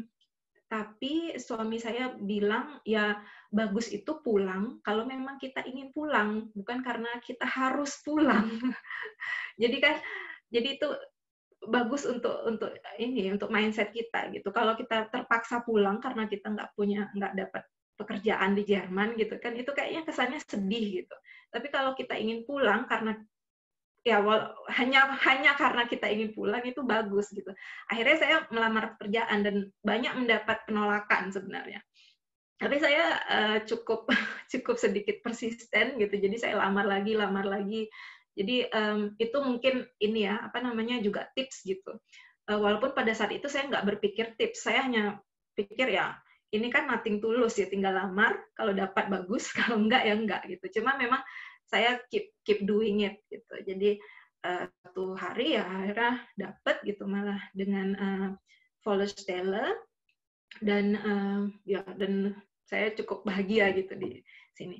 tapi suami saya bilang ya bagus itu pulang kalau memang kita ingin pulang, bukan karena kita harus pulang. Jadi kan jadi itu bagus untuk untuk ini untuk mindset kita gitu. Kalau kita terpaksa pulang karena kita nggak punya nggak dapat pekerjaan di Jerman gitu kan, itu kayaknya kesannya sedih gitu. Tapi kalau kita ingin pulang karena ya hanya hanya karena kita ingin pulang, itu bagus gitu. Akhirnya saya melamar pekerjaan dan banyak mendapat penolakan sebenarnya. Tapi saya uh, cukup cukup sedikit persisten gitu. Jadi saya lamar lagi, lamar lagi. Jadi um, itu mungkin ini ya, apa namanya juga tips gitu. Uh, walaupun pada saat itu saya nggak berpikir tips, saya hanya pikir ya ini kan nothing tulus ya, tinggal lamar, kalau dapat bagus, kalau enggak ya enggak gitu. Cuma memang saya keep keep doing it gitu. Jadi uh, satu hari ya akhirnya dapat gitu, malah dengan uh, Vollstelle, dan uh, ya dan saya cukup bahagia gitu di sini.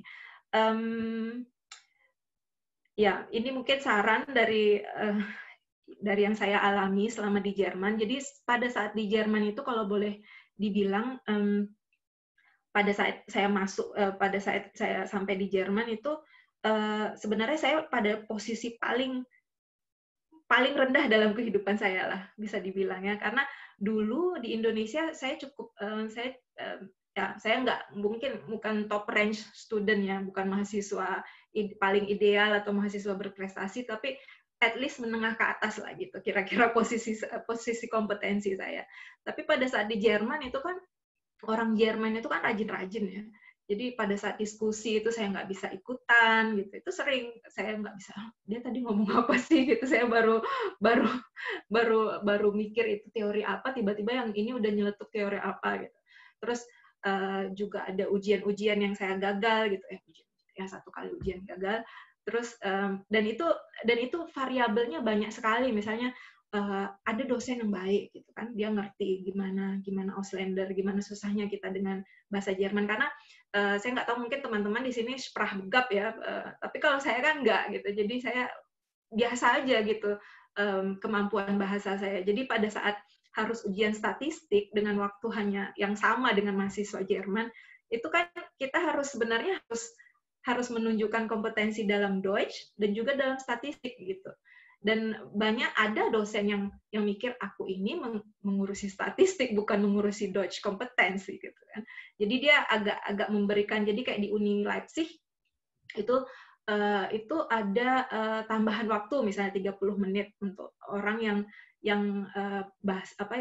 Um, Ya, ini mungkin saran dari uh, dari yang saya alami selama di Jerman. Jadi pada saat di Jerman itu kalau boleh dibilang um, pada saat saya masuk, uh, pada saat saya sampai di Jerman itu uh, sebenarnya saya pada posisi paling paling rendah dalam kehidupan saya lah, bisa dibilang ya. Karena dulu di Indonesia saya cukup uh, saya uh, ya saya nggak mungkin bukan top range student ya, bukan mahasiswa ide, paling ideal atau mahasiswa berprestasi, tapi at least menengah ke atas lah gitu kira-kira posisi posisi kompetensi saya. Tapi pada saat di Jerman itu kan orang Jerman itu kan rajin-rajin ya, jadi pada saat diskusi itu saya nggak bisa ikutan gitu, itu sering saya nggak bisa, dia tadi ngomong apa sih gitu, saya baru baru baru baru mikir itu teori apa, tiba-tiba yang ini udah nyeletuk teori apa gitu. Terus Uh, juga ada ujian-ujian yang saya gagal gitu, eh ujian, ya satu kali ujian gagal. Terus um, dan itu dan itu variabelnya banyak sekali. Misalnya uh, ada dosen yang baik gitu kan, dia ngerti gimana gimana Ausländer, gimana susahnya kita dengan bahasa Jerman. Karena uh, saya nggak tahu, mungkin teman-teman di sini Sprachbegab ya, uh, tapi kalau saya kan nggak gitu. Jadi saya biasa aja gitu um, kemampuan bahasa saya. Jadi pada saat harus ujian statistik dengan waktu hanya yang sama dengan mahasiswa Jerman, itu kan kita harus sebenarnya harus harus menunjukkan kompetensi dalam Deutsch dan juga dalam statistik gitu. Dan banyak ada dosen yang yang mikir aku ini mengurusi statistik bukan mengurusi Deutsch kompetensi gitu kan. Jadi dia agak-agak memberikan, jadi kayak di Uni Leipzig itu uh, itu ada uh, tambahan waktu misalnya tiga puluh menit untuk orang yang yang uh, bahas apa yang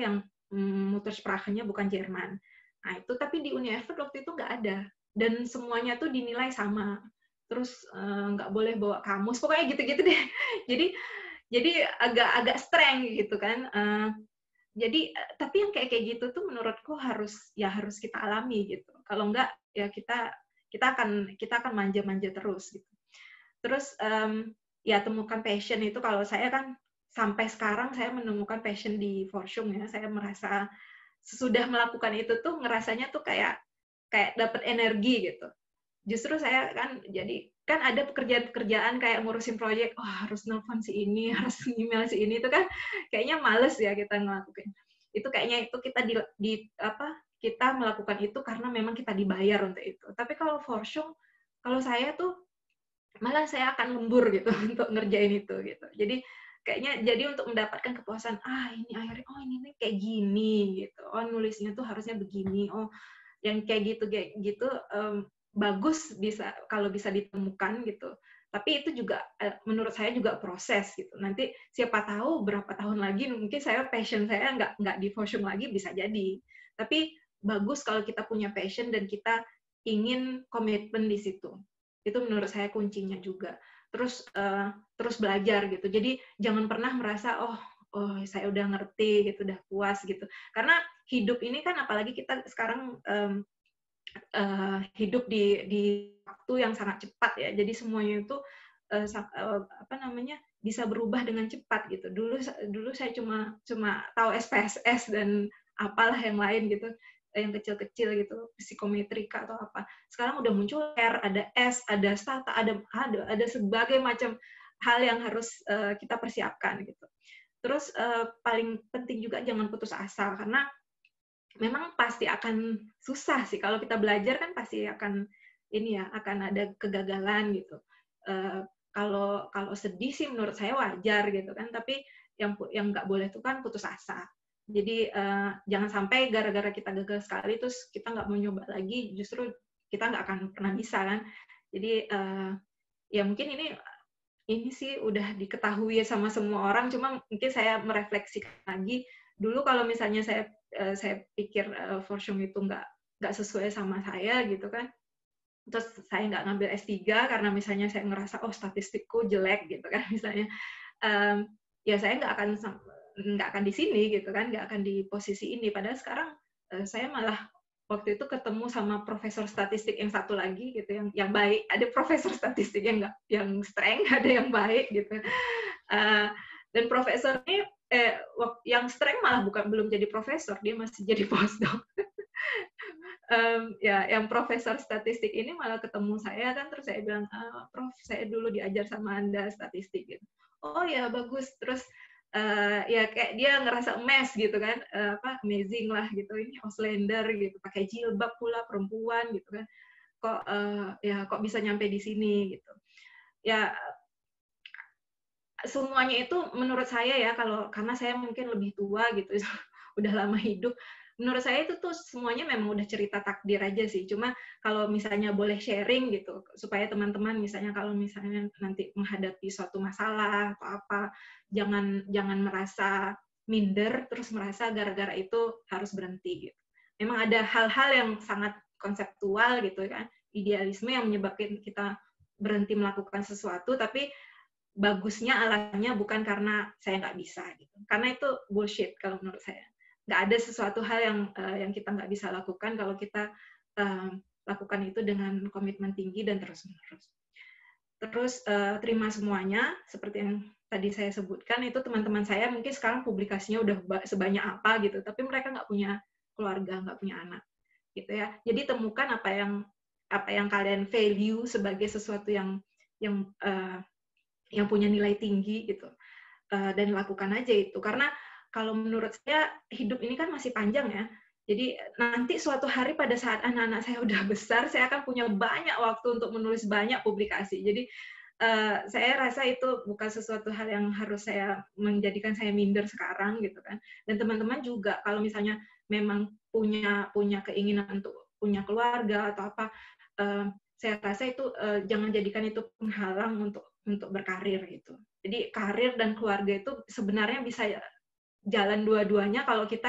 Muttersprachenya bukan Jerman. Nah itu, tapi di Uni Erfurt waktu itu nggak ada, dan semuanya tuh dinilai sama. Terus nggak uh, boleh bawa kamus, pokoknya gitu-gitu deh. Jadi jadi agak-agak streng gitu kan. Uh, jadi tapi yang kayak kayak gitu tuh menurutku harus ya harus kita alami gitu. Kalau nggak ya kita kita akan kita akan manja-manja terus gitu. Terus um, ya temukan passion itu, kalau saya kan sampai sekarang saya menemukan passion di Forschung ya. Saya merasa sesudah melakukan itu tuh ngerasanya tuh kayak kayak dapat energi gitu. Justru saya kan jadi kan ada pekerjaan-pekerjaan kayak ngurusin proyek, oh harus nelfon si ini, harus email si ini, itu kan kayaknya males ya kita ngelakuin. Itu kayaknya itu kita di, di apa kita melakukan itu karena memang kita dibayar untuk itu. Tapi kalau Forschung, kalau saya tuh malah saya akan lembur gitu untuk ngerjain itu gitu. Jadi kayaknya jadi untuk mendapatkan kepuasan, ah ini akhirnya oh ini nih kayak gini gitu. Oh nulisnya tuh harusnya begini. Oh yang kayak gitu kayak gitu um, bagus bisa kalau bisa ditemukan gitu. Tapi itu juga menurut saya juga proses gitu. Nanti siapa tahu berapa tahun lagi mungkin saya passion saya nggak nggak di Forschung lagi, bisa jadi. Tapi bagus kalau kita punya passion dan kita ingin komitmen di situ. Itu menurut saya kuncinya juga. Terus uh, terus belajar gitu. Jadi jangan pernah merasa oh oh saya udah ngerti gitu, udah puas gitu. Karena hidup ini kan apalagi kita sekarang um, uh, hidup di di waktu yang sangat cepat ya. Jadi semuanya itu uh, uh, apa namanya bisa berubah dengan cepat gitu. Dulu dulu saya cuma cuma tahu S P S S dan apalah yang lain gitu, yang kecil-kecil gitu, psikometrika atau apa. Sekarang udah muncul R, ada S, ada stata, ada ada ada sebagai macam hal yang harus uh, kita persiapkan gitu. Terus uh, paling penting juga jangan putus asa, karena memang pasti akan susah sih kalau kita belajar, kan pasti akan ini ya akan ada kegagalan gitu. Uh, kalau kalau sedih sih menurut saya wajar gitu kan, tapi yang yang nggak boleh itu kan putus asa. Jadi uh, jangan sampai gara-gara kita gagal sekali terus kita nggak mau nyoba lagi, justru kita nggak akan pernah bisa kan. Jadi uh, ya mungkin ini ini sih udah diketahui sama semua orang, cuma mungkin saya merefleksikan lagi. Dulu kalau misalnya saya uh, saya pikir uh, Forschung itu nggak nggak sesuai sama saya gitu kan, terus saya nggak ngambil S tiga karena misalnya saya ngerasa oh statistikku jelek gitu kan misalnya, um, ya saya nggak akan nggak akan di sini gitu kan, nggak akan di posisi ini. Padahal sekarang uh, saya malah waktu itu ketemu sama profesor statistik yang satu lagi gitu, yang yang baik. Ada profesor statistik yang nggak yang streng, ada yang baik gitu. Uh, dan profesor ini eh, yang streng malah bukan belum jadi profesor, dia masih jadi postdoc. um, ya, yang profesor statistik ini malah ketemu saya kan, terus saya bilang, ah, Prof, saya dulu diajar sama Anda statistik gitu. Oh ya bagus, terus uh, ya kayak dia ngerasa emes gitu kan, uh, apa amazing lah gitu, ini Auslander gitu, pakai jilbab pula, perempuan gitu kan, kok uh, ya kok bisa nyampe di sini gitu. Ya semuanya itu menurut saya ya, kalau karena saya mungkin lebih tua gitu, udah lama hidup, menurut saya itu tuh semuanya memang udah cerita takdir aja sih. Cuma kalau misalnya boleh sharing gitu, supaya teman-teman misalnya kalau misalnya nanti menghadapi suatu masalah atau apa, jangan jangan merasa minder, terus merasa gara-gara itu harus berhenti gitu. Memang ada hal-hal yang sangat konseptual gitu kan, idealisme yang menyebabkan kita berhenti melakukan sesuatu, tapi bagusnya alasannya bukan karena saya nggak bisa gitu. Karena itu bullshit kalau menurut saya. Nggak ada sesuatu hal yang uh, yang kita nggak bisa lakukan kalau kita uh, lakukan itu dengan komitmen tinggi dan terus-menerus. Terus uh, terima semuanya, seperti yang tadi saya sebutkan, itu teman-teman saya mungkin sekarang publikasinya udah sebanyak apa gitu, tapi mereka nggak punya keluarga, nggak punya anak, gitu ya. Jadi temukan apa yang apa yang kalian value sebagai sesuatu yang yang uh, yang punya nilai tinggi gitu, uh, dan lakukan aja itu. Karena kalau menurut saya hidup ini kan masih panjang ya, jadi nanti suatu hari pada saat anak-anak saya udah besar, saya akan punya banyak waktu untuk menulis banyak publikasi. Jadi uh, saya rasa itu bukan sesuatu hal yang harus saya menjadikan saya minder sekarang gitu kan. Dan teman-teman juga kalau misalnya memang punya punya keinginan untuk punya keluarga atau apa, uh, saya rasa itu uh, jangan jadikan itu penghalang untuk untuk berkarir gitu. Jadi karir dan keluarga itu sebenarnya bisa jalan dua-duanya kalau kita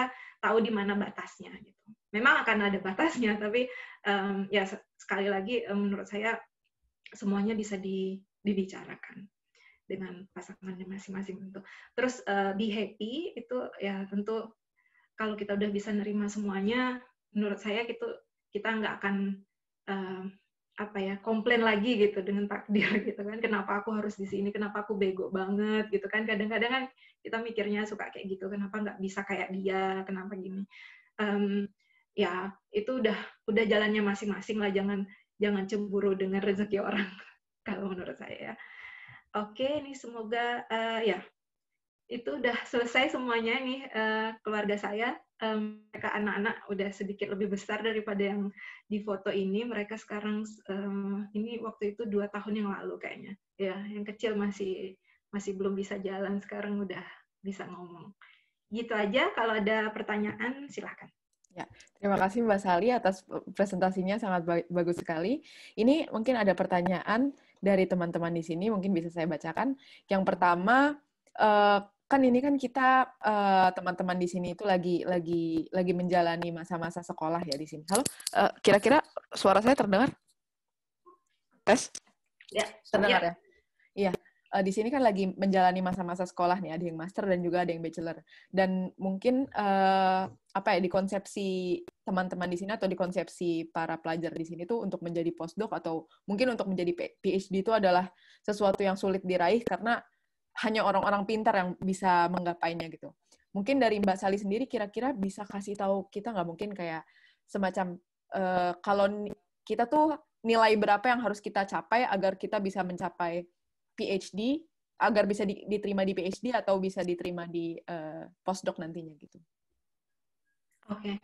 tahu di mana batasnya gitu. Memang akan ada batasnya, tapi um, ya sekali lagi um, menurut saya semuanya bisa di, dibicarakan dengan pasangannya masing-masing tentu. Terus uh, be happy itu ya tentu kalau kita udah bisa nerima semuanya, menurut saya gitu kita nggak akan uh, apa ya komplain lagi gitu dengan takdir gitu kan, kenapa aku harus di sini, kenapa aku bego banget gitu kan, kadang-kadang kan kita mikirnya suka kayak gitu, kenapa nggak bisa kayak dia, kenapa gini, um, ya itu udah udah jalannya masing-masing lah, jangan jangan cemburu dengan rezeki orang kalau menurut saya ya. Oke, ini semoga uh, ya itu udah selesai semuanya nih uh, keluarga saya. Um, mereka anak-anak udah sedikit lebih besar daripada yang di foto ini. Mereka sekarang um, ini waktu itu dua tahun yang lalu kayaknya. Ya, yang kecil masih masih belum bisa jalan, sekarang udah bisa ngomong. Gitu aja. Kalau ada pertanyaan silahkan. Ya, terima kasih Mbak Sally atas presentasinya, sangat bagus sekali. Ini mungkin ada pertanyaan dari teman-teman di sini, mungkin bisa saya bacakan. Yang pertama, uh, kan ini kan kita uh, teman-teman di sini itu lagi lagi lagi menjalani masa-masa sekolah ya di sini. Halo, uh, kira-kira suara saya terdengar? Tes? Ya, terdengar ya. Iya. Uh, di sini kan lagi menjalani masa-masa sekolah nih, ada yang master dan juga ada yang bachelor. Dan mungkin uh, apa ya di konsepsi teman-teman di sini atau di konsepsi para pelajar di sini tuh untuk menjadi postdoc atau mungkin untuk menjadi P H D itu adalah sesuatu yang sulit diraih karena hanya orang-orang pintar yang bisa menggapainya gitu. Mungkin dari Mbak Sally sendiri kira-kira bisa kasih tahu kita nggak, mungkin kayak semacam uh, kalau kita tuh nilai berapa yang harus kita capai agar kita bisa mencapai P H D, agar bisa diterima di P H D atau bisa diterima di uh, postdoc nantinya gitu. Oke. Okay.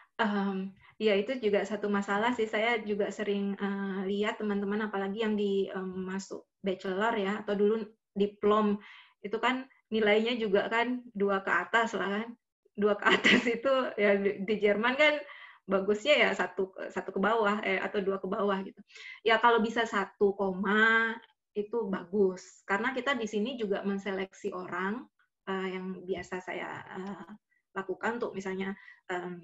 Um, ya itu juga satu masalah sih, saya juga sering uh, lihat teman-teman apalagi yang di um, masuk bachelor ya atau dulu diplom itu kan nilainya juga kan dua ke atas lah kan, dua ke atas itu ya di, di Jerman kan bagusnya ya satu satu ke bawah eh, atau dua ke bawah gitu ya, kalau bisa satu koma itu bagus karena kita di sini juga menseleksi orang uh, yang biasa saya uh, lakukan untuk misalnya um,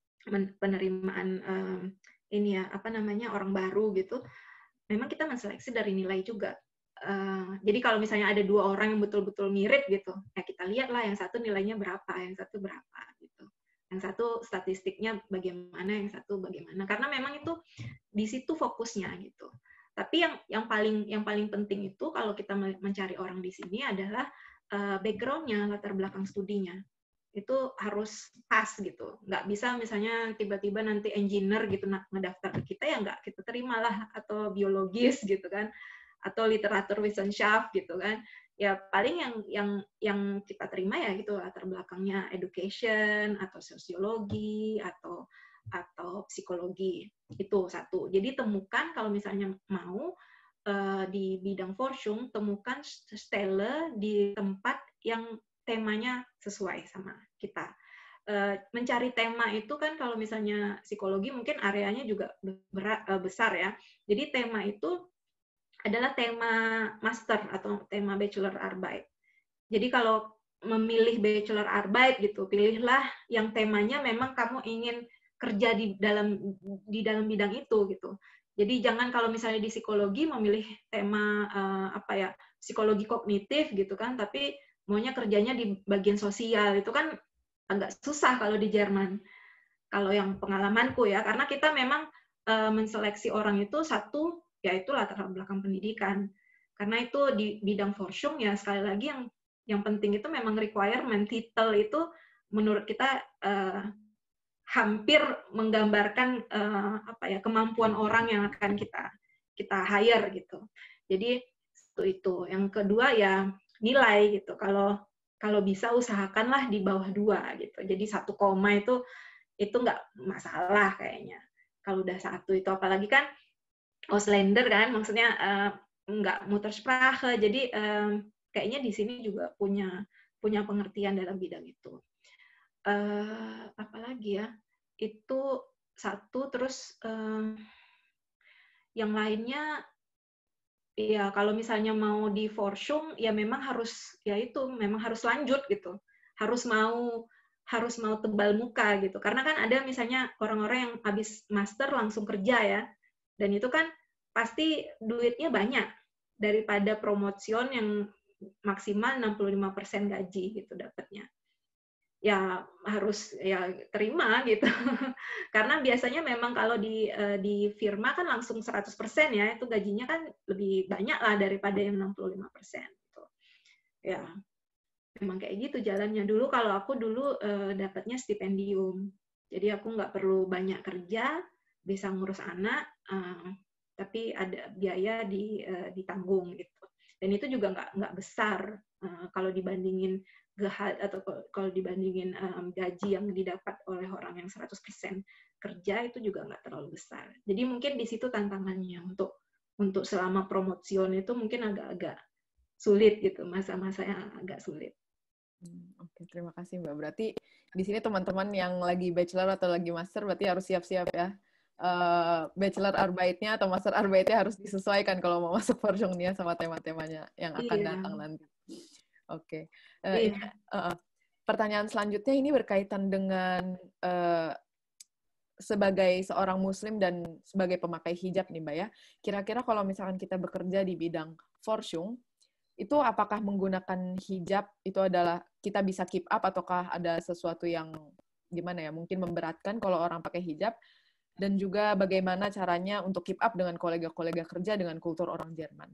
penerimaan um, ini ya apa namanya orang baru gitu, memang kita menseleksi dari nilai juga. Uh, jadi kalau misalnya ada dua orang yang betul-betul mirip gitu, ya kita lihat lah yang satu nilainya berapa, yang satu berapa gitu, yang satu statistiknya bagaimana, yang satu bagaimana, karena memang itu di situ fokusnya gitu. Tapi yang yang paling yang paling penting itu kalau kita mencari orang di sini adalah uh, background-nya, latar belakang studinya itu harus pas gitu, nggak bisa misalnya tiba-tiba nanti engineer gitu ngedaftar ke kita ya nggak kita terimalah, atau biologis gitu kan, atau literatur Wissenschaft gitu kan, ya paling yang yang yang kita terima ya gitu latar belakangnya education atau sosiologi atau atau psikologi, itu satu. Jadi temukan kalau misalnya mau uh, di bidang Forschung, temukan stelle di tempat yang temanya sesuai sama kita. Uh, mencari tema itu kan kalau misalnya psikologi mungkin areanya juga berat, uh, besar ya. Jadi tema itu adalah tema master atau tema bachelor arbeit. Jadi kalau memilih bachelor arbeit gitu, pilihlah yang temanya memang kamu ingin kerja di dalam di dalam bidang itu gitu. Jadi jangan kalau misalnya di psikologi memilih tema uh, apa ya psikologi kognitif gitu kan, tapi maunya kerjanya di bagian sosial, itu kan agak susah kalau di Jerman. Kalau yang pengalamanku ya, karena kita memang uh, menseleksi orang itu satu, yaitu latar belakang pendidikan. Karena itu di bidang Forschung ya sekali lagi yang yang penting itu memang requirement, titel itu menurut kita uh, hampir menggambarkan uh, apa ya kemampuan orang yang akan kita kita hire gitu. Jadi itu itu. Yang kedua ya nilai gitu. Kalau kalau bisa usahakanlah di bawah dua gitu. Jadi satu koma itu itu nggak masalah kayaknya. Kalau udah satu itu apalagi kan Ausländer kan, maksudnya uh, nggak Muttersprache. Jadi um, kayaknya di sini juga punya punya pengertian dalam bidang itu. Uh, apalagi ya itu satu, terus um, yang lainnya. Iya, kalau misalnya mau di Forschung, ya memang harus, ya itu, memang harus lanjut gitu. Harus mau harus mau tebal muka gitu. Karena kan ada misalnya orang-orang yang habis master langsung kerja ya, dan itu kan pasti duitnya banyak daripada promotion yang maksimal enam puluh lima persen gaji gitu dapatnya. Ya harus ya terima gitu. Karena biasanya memang kalau di di firma kan langsung seratus persen ya, itu gajinya kan lebih banyak lah daripada yang enam puluh lima persen gitu. Ya, memang kayak gitu jalannya. Dulu kalau aku dulu uh, dapatnya stipendium. Jadi aku nggak perlu banyak kerja, bisa ngurus anak, uh, tapi ada biaya di uh, ditanggung gitu. Dan itu juga nggak nggak besar uh, kalau dibandingin G H atau kalau dibandingin um, gaji yang didapat oleh orang yang seratus persen kerja itu juga nggak terlalu besar. Jadi mungkin di situ tantangannya untuk untuk selama promotion itu mungkin agak-agak sulit gitu, masa-masa yang agak sulit. Hmm, Oke, okay, terima kasih Mbak. Berarti di sini teman-teman yang lagi bachelor atau lagi master berarti harus siap-siap ya. Uh, bachelor Arbeitnya atau master Arbeitnya harus disesuaikan kalau mau masuk Forschungnia sama tema-temanya yang akan Iya. datang nanti. Oke, okay. uh, iya. uh, pertanyaan selanjutnya ini berkaitan dengan uh, sebagai seorang Muslim dan sebagai pemakai hijab nih Mbak ya. Kira-kira kalau misalkan kita bekerja di bidang Forschung, itu apakah menggunakan hijab itu adalah kita bisa keep up ataukah ada sesuatu yang gimana ya, mungkin memberatkan kalau orang pakai hijab, dan juga bagaimana caranya untuk keep up dengan kolega-kolega kerja dengan kultur orang Jerman?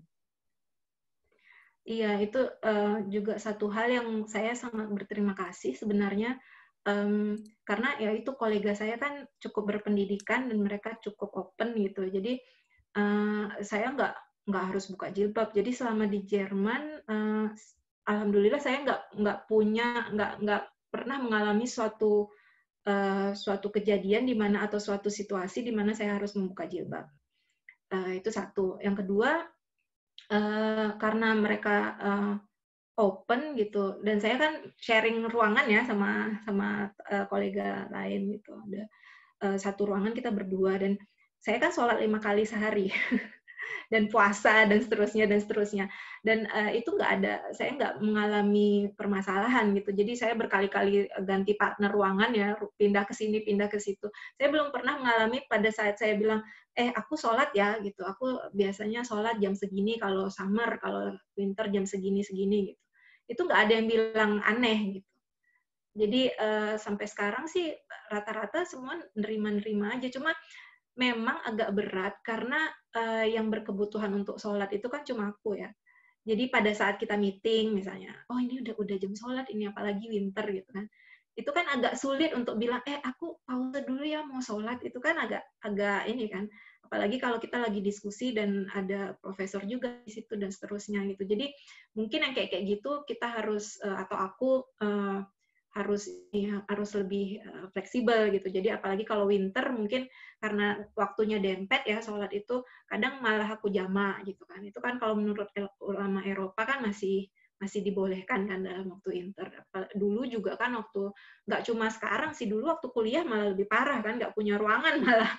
Iya, itu uh, juga satu hal yang saya sangat berterima kasih sebenarnya, um, karena ya itu kolega saya kan cukup berpendidikan dan mereka cukup open gitu. Jadi uh, saya nggak nggak harus buka jilbab. Jadi selama di Jerman, uh, alhamdulillah saya nggak nggak punya nggak nggak pernah mengalami suatu uh, suatu kejadian di mana atau suatu situasi di mana saya harus membuka jilbab. Uh, itu satu. Yang kedua, Uh, karena mereka uh, open gitu, dan saya kan sharing ruangan ya sama sama uh, kolega lain gitu, ada uh, satu ruangan kita berdua, dan saya kan sholat lima kali sehari dan puasa dan seterusnya dan seterusnya, dan uh, itu nggak ada, saya nggak mengalami permasalahan gitu. Jadi saya berkali-kali ganti partner ruangan ya, pindah ke sini pindah ke situ. Saya belum pernah mengalami pada saat saya bilang, eh aku sholat ya gitu, aku biasanya sholat jam segini kalau summer, kalau winter jam segini segini gitu. Itu nggak ada yang bilang aneh gitu. Jadi uh, sampai sekarang sih rata-rata semua nerima-nerima aja. Cuma memang agak berat karena uh, yang berkebutuhan untuk sholat itu kan cuma aku ya. Jadi pada saat kita meeting misalnya, oh ini udah udah jam sholat ini, apalagi winter gitu kan, itu kan agak sulit untuk bilang, eh aku pause dulu ya mau sholat, itu kan agak agak ini kan, apalagi kalau kita lagi diskusi dan ada profesor juga di situ dan seterusnya gitu. Jadi mungkin yang kayak kayak gitu kita harus uh, atau aku uh, harus ya, harus lebih uh, fleksibel gitu. Jadi apalagi kalau winter mungkin karena waktunya dempet ya sholat itu, kadang malah aku jamak gitu kan. Itu kan kalau menurut ulama Eropa kan masih masih dibolehkan kan dalam waktu winter. Dulu juga kan waktu, nggak cuma sekarang sih, dulu waktu kuliah malah lebih parah kan, nggak punya ruangan malah.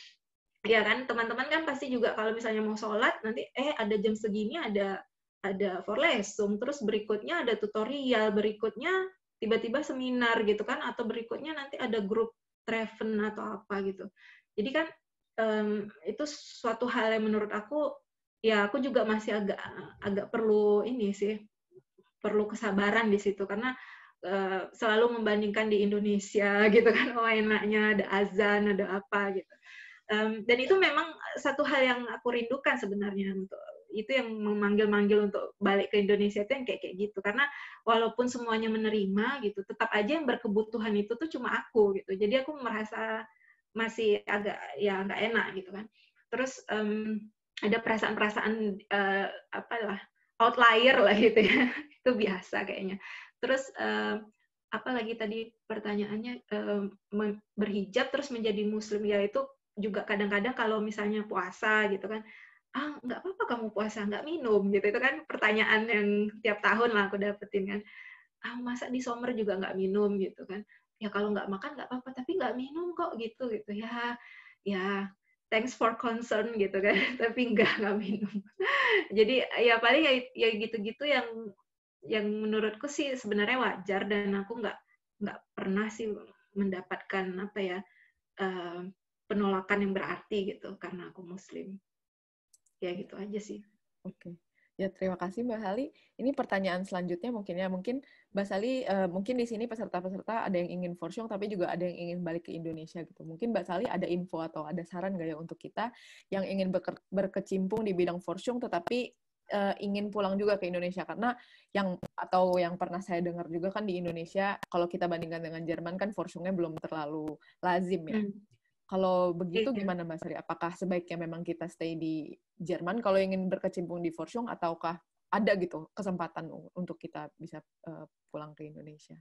Ya kan, teman-teman kan pasti juga kalau misalnya mau sholat, nanti eh ada jam segini ada ada Vorlesung, terus berikutnya ada tutorial, berikutnya tiba-tiba seminar gitu kan, atau berikutnya nanti ada grup Treven atau apa gitu. Jadi kan um, itu suatu hal yang menurut aku, ya aku juga masih agak agak perlu ini sih, perlu kesabaran di situ, karena uh, selalu membandingkan di Indonesia gitu kan, oh enaknya ada azan, ada apa gitu. Um, dan itu memang satu hal yang aku rindukan sebenarnya, untuk itu yang memanggil-manggil untuk balik ke Indonesia itu yang kayak-kayak gitu, karena walaupun semuanya menerima gitu, tetap aja yang berkebutuhan itu tuh cuma aku gitu. Jadi aku merasa masih agak ya nggak enak gitu kan. Terus um, ada perasaan-perasaan uh, apa lah, outlier lah gitu ya. Itu biasa kayaknya. Terus uh, apa lagi tadi pertanyaannya, uh, berhijab terus menjadi muslim, ya itu juga kadang-kadang kalau misalnya puasa gitu kan, ah nggak apa-apa kamu puasa nggak minum gitu, itu kan pertanyaan yang tiap tahun lah aku dapetin kan, ah masa di summer juga nggak minum gitu kan, ya kalau nggak makan nggak apa-apa tapi nggak minum kok gitu gitu ya, ya thanks for concern gitu kan, tapi nggak nggak minum. Jadi ya paling ya, ya gitu-gitu yang yang menurutku sih sebenarnya wajar, dan aku nggak nggak pernah sih mendapatkan apa ya uh, penolakan yang berarti gitu karena aku Muslim. Ya gitu aja sih. Oke. Okay. Ya, terima kasih Mbak Sali. Ini pertanyaan selanjutnya mungkin ya, mungkin Mbak Sali, uh, mungkin di sini peserta-peserta ada yang ingin Forsyong, tapi juga ada yang ingin balik ke Indonesia gitu. Mungkin Mbak Sali ada info atau ada saran nggak ya untuk kita yang ingin berke- berkecimpung di bidang Forsyong, tetapi uh, ingin pulang juga ke Indonesia, karena yang atau yang pernah saya dengar juga kan di Indonesia, kalau kita bandingkan dengan Jerman kan Forsyongnya belum terlalu lazim ya. Hmm. Kalau begitu gimana Mbak Sari? Apakah sebaiknya memang kita stay di Jerman kalau ingin berkecimpung di Forsyong, ataukah ada gitu kesempatan untuk kita bisa uh, pulang ke Indonesia?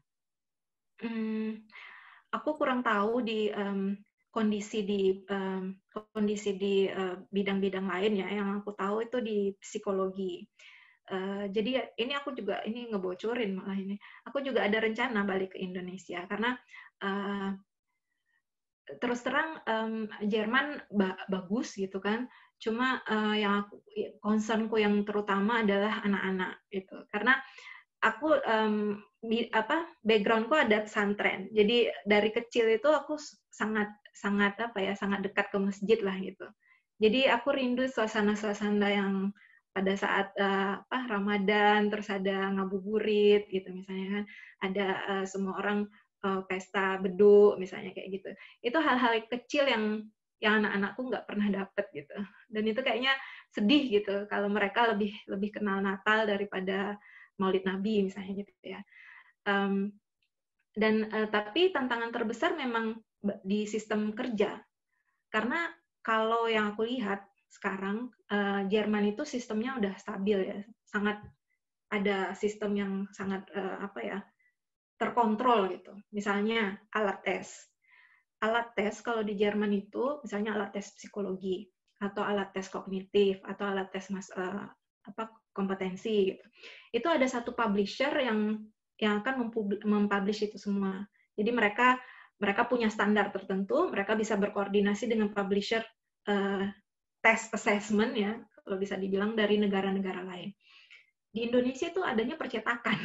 Hmm, aku kurang tahu di um, kondisi di um, kondisi di uh, bidang-bidang lain ya. Yang aku tahu itu di psikologi. Uh, jadi ini aku juga ini ngebocorin malah ini. Aku juga ada rencana balik ke Indonesia karena uh, terus terang um, Jerman ba bagus gitu kan, cuma uh, yang aku concernku yang terutama adalah anak-anak gitu, karena aku um, di, apa backgroundku ada pesantren, jadi dari kecil itu aku sangat sangat apa ya sangat dekat ke masjid lah gitu, jadi aku rindu suasana-suasana yang pada saat uh, apa Ramadan terus ada ngabuburit gitu misalnya kan, ada uh, semua orang pesta beduk misalnya kayak gitu. Itu hal-hal kecil yang yang anak-anakku nggak pernah dapet gitu. Dan itu kayaknya sedih gitu kalau mereka lebih lebih kenal Natal daripada Maulid Nabi misalnya gitu ya. Um, dan uh, tapi tantangan terbesar memang di sistem kerja. Karena kalau yang aku lihat sekarang uh, Jerman itu sistemnya udah stabil ya, sangat ada sistem yang sangat uh, apa ya terkontrol gitu. Misalnya alat tes. Alat tes kalau di Jerman itu misalnya alat tes psikologi atau alat tes kognitif atau alat tes mas, uh, apa kompetensi gitu. Itu ada satu publisher yang yang akan mempublish itu semua. Jadi mereka mereka punya standar tertentu, mereka bisa berkoordinasi dengan publisher uh, test assessment ya, kalau bisa dibilang dari negara-negara lain. Di Indonesia itu adanya percetakan.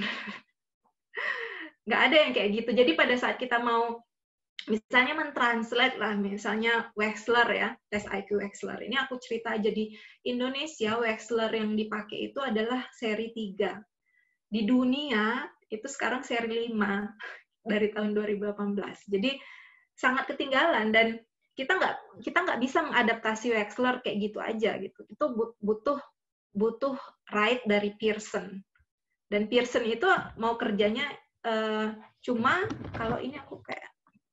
Nggak ada yang kayak gitu. Jadi pada saat kita mau misalnya mentranslate lah, misalnya Wechsler ya, tes I Q Wechsler. Ini aku cerita aja di Indonesia, Wechsler yang dipakai itu adalah seri tiga. Di dunia itu sekarang seri lima dari tahun dua ribu delapan belas. Jadi sangat ketinggalan dan kita nggak kita nggak bisa mengadaptasi Wechsler kayak gitu aja gitu. Itu butuh butuh right dari Pearson. Dan Pearson itu mau kerjanya Uh, cuma kalau ini aku kayak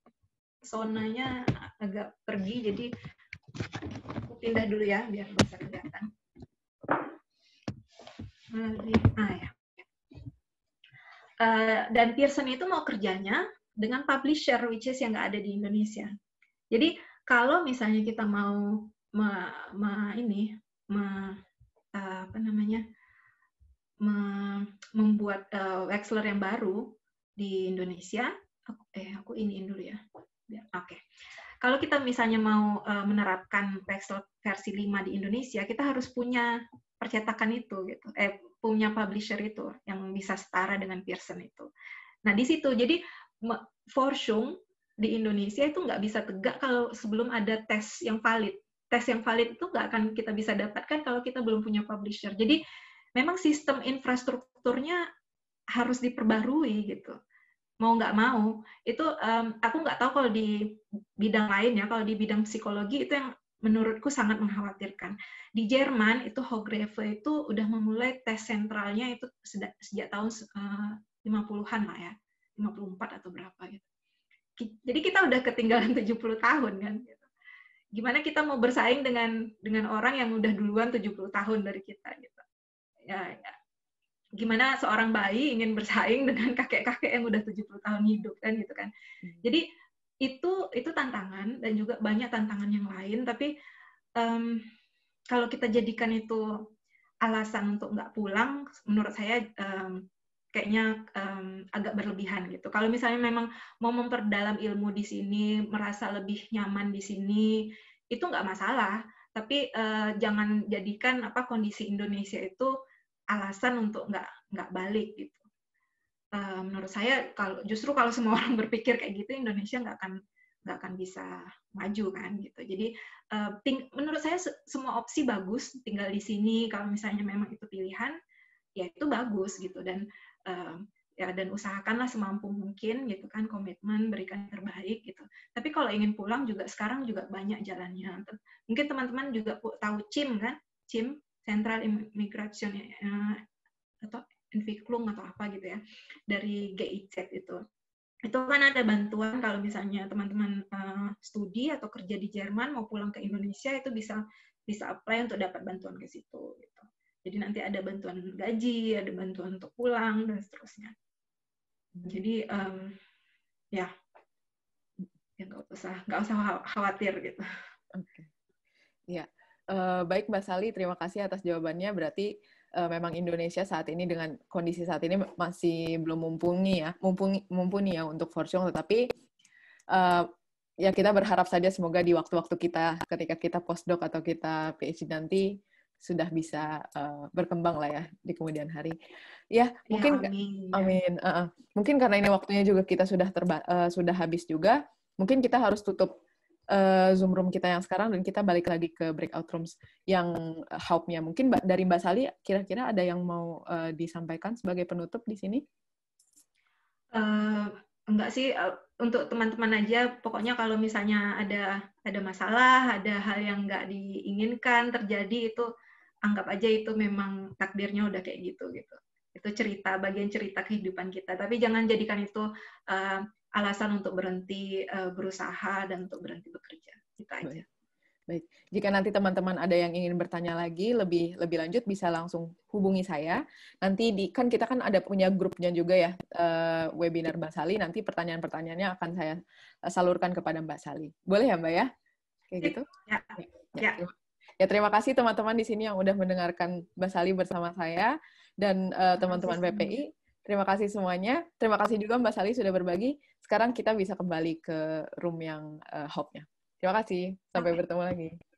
zonanya agak pergi, jadi aku pindah dulu ya biar bisa kelihatan. Ah ya. Uh, dan Pearson itu mau kerjanya dengan publisher, which is yang nggak ada di Indonesia. Jadi kalau misalnya kita mau me, me, ini me, uh, apa namanya me, membuat uh, Wechsler yang baru di Indonesia, eh aku iniin dulu ya. Oke. Okay. Kalau kita misalnya mau uh, menerapkan Wechsler versi lima di Indonesia, kita harus punya percetakan itu gitu. Eh punya publisher itu yang bisa setara dengan Pearson itu. Nah, di situ jadi Forsyong di Indonesia itu nggak bisa tegak kalau sebelum ada tes yang valid. Tes yang valid itu nggak akan kita bisa dapatkan kalau kita belum punya publisher. Jadi memang sistem infrastrukturnya harus diperbarui gitu, mau nggak mau. Itu um, aku nggak tahu kalau di bidang lain ya, kalau di bidang psikologi itu yang menurutku sangat mengkhawatirkan. Di Jerman itu Hochrefe itu udah memulai tes sentralnya itu sejak, sejak tahun uh, lima puluhan lah ya, lima puluh empat atau berapa gitu. Jadi kita udah ketinggalan tujuh puluh tahun kan gitu. Gimana kita mau bersaing dengan dengan orang yang udah duluan tujuh puluh tahun dari kita gitu. Ya, ya. Gimana seorang bayi ingin bersaing dengan kakek-kakek yang udah tujuh puluh tahun hidup kan gitu kan. Jadi itu itu tantangan dan juga banyak tantangan yang lain, tapi um, kalau kita jadikan itu alasan untuk nggak pulang, menurut saya um, kayaknya um, agak berlebihan gitu. Kalau misalnya memang mau memperdalam ilmu di sini, merasa lebih nyaman di sini, itu nggak masalah. Tapi uh, jangan jadikan apa kondisi Indonesia itu alasan untuk nggak nggak balik gitu. uh, menurut saya kalau justru kalau semua orang berpikir kayak gitu, Indonesia nggak akan nggak akan bisa maju kan gitu. Jadi uh, ting- menurut saya se- semua opsi bagus, tinggal di sini kalau misalnya memang itu pilihan, ya itu bagus gitu. Dan uh, ya dan usahakanlah semampu mungkin gitu kan, komitmen, berikan yang terbaik gitu. Tapi kalau ingin pulang juga sekarang juga banyak jalannya. Mungkin teman-teman juga tahu C I M kan, C I M Central Immigration uh, atau Inviklung atau apa gitu ya, dari G I Z itu. Itu kan ada bantuan kalau misalnya teman-teman uh, studi atau kerja di Jerman mau pulang ke Indonesia, itu bisa bisa apply untuk dapat bantuan ke situ gitu. Jadi nanti ada bantuan gaji, ada bantuan untuk pulang dan seterusnya. Jadi um, ya ya nggak usah nggak usah khawatir gitu. Oke, okay. Ya uh, baik Mbak Sally, terima kasih atas jawabannya. Berarti uh, memang Indonesia saat ini dengan kondisi saat ini masih belum mumpuni ya, mumpuni mumpuni ya untuk Forsyong. Tetapi uh, ya kita berharap saja semoga di waktu-waktu kita ketika kita postdoc atau kita PhD nanti sudah bisa uh, berkembang lah ya di kemudian hari. Ya, mungkin ya, amin. Amin. Uh, uh. Mungkin karena ini waktunya juga kita sudah terba uh, sudah habis juga. Mungkin kita harus tutup uh, Zoom room kita yang sekarang dan kita balik lagi ke breakout rooms yang uh, help-nya. Mungkin dari Mbak Sally kira-kira ada yang mau uh, disampaikan sebagai penutup di sini? Uh, enggak sih, uh, untuk teman-teman aja. Pokoknya kalau misalnya ada ada masalah, ada hal yang nggak diinginkan terjadi, itu anggap aja itu memang takdirnya udah kayak gitu gitu. Itu cerita, bagian cerita kehidupan kita. Tapi jangan jadikan itu uh, alasan untuk berhenti uh, berusaha dan untuk berhenti bekerja. Itu aja. Baik. Baik. Jika nanti teman-teman ada yang ingin bertanya lagi lebih lebih lanjut, bisa langsung hubungi saya. Nanti di kan kita kan ada punya grupnya juga ya, uh, webinar Mbak Sally. Nanti pertanyaan-pertanyaannya akan saya salurkan kepada Mbak Sally. Boleh ya Mbak ya? Kayak gitu? Ya. Ya. Ya. Ya, terima kasih teman-teman di sini yang udah mendengarkan Mbak Sally bersama saya dan uh, teman-teman B P I. Terima kasih semuanya. Terima kasih juga Mbak Sally sudah berbagi. Sekarang kita bisa kembali ke room yang uh, hop-nya. Terima kasih. Sampai bertemu lagi.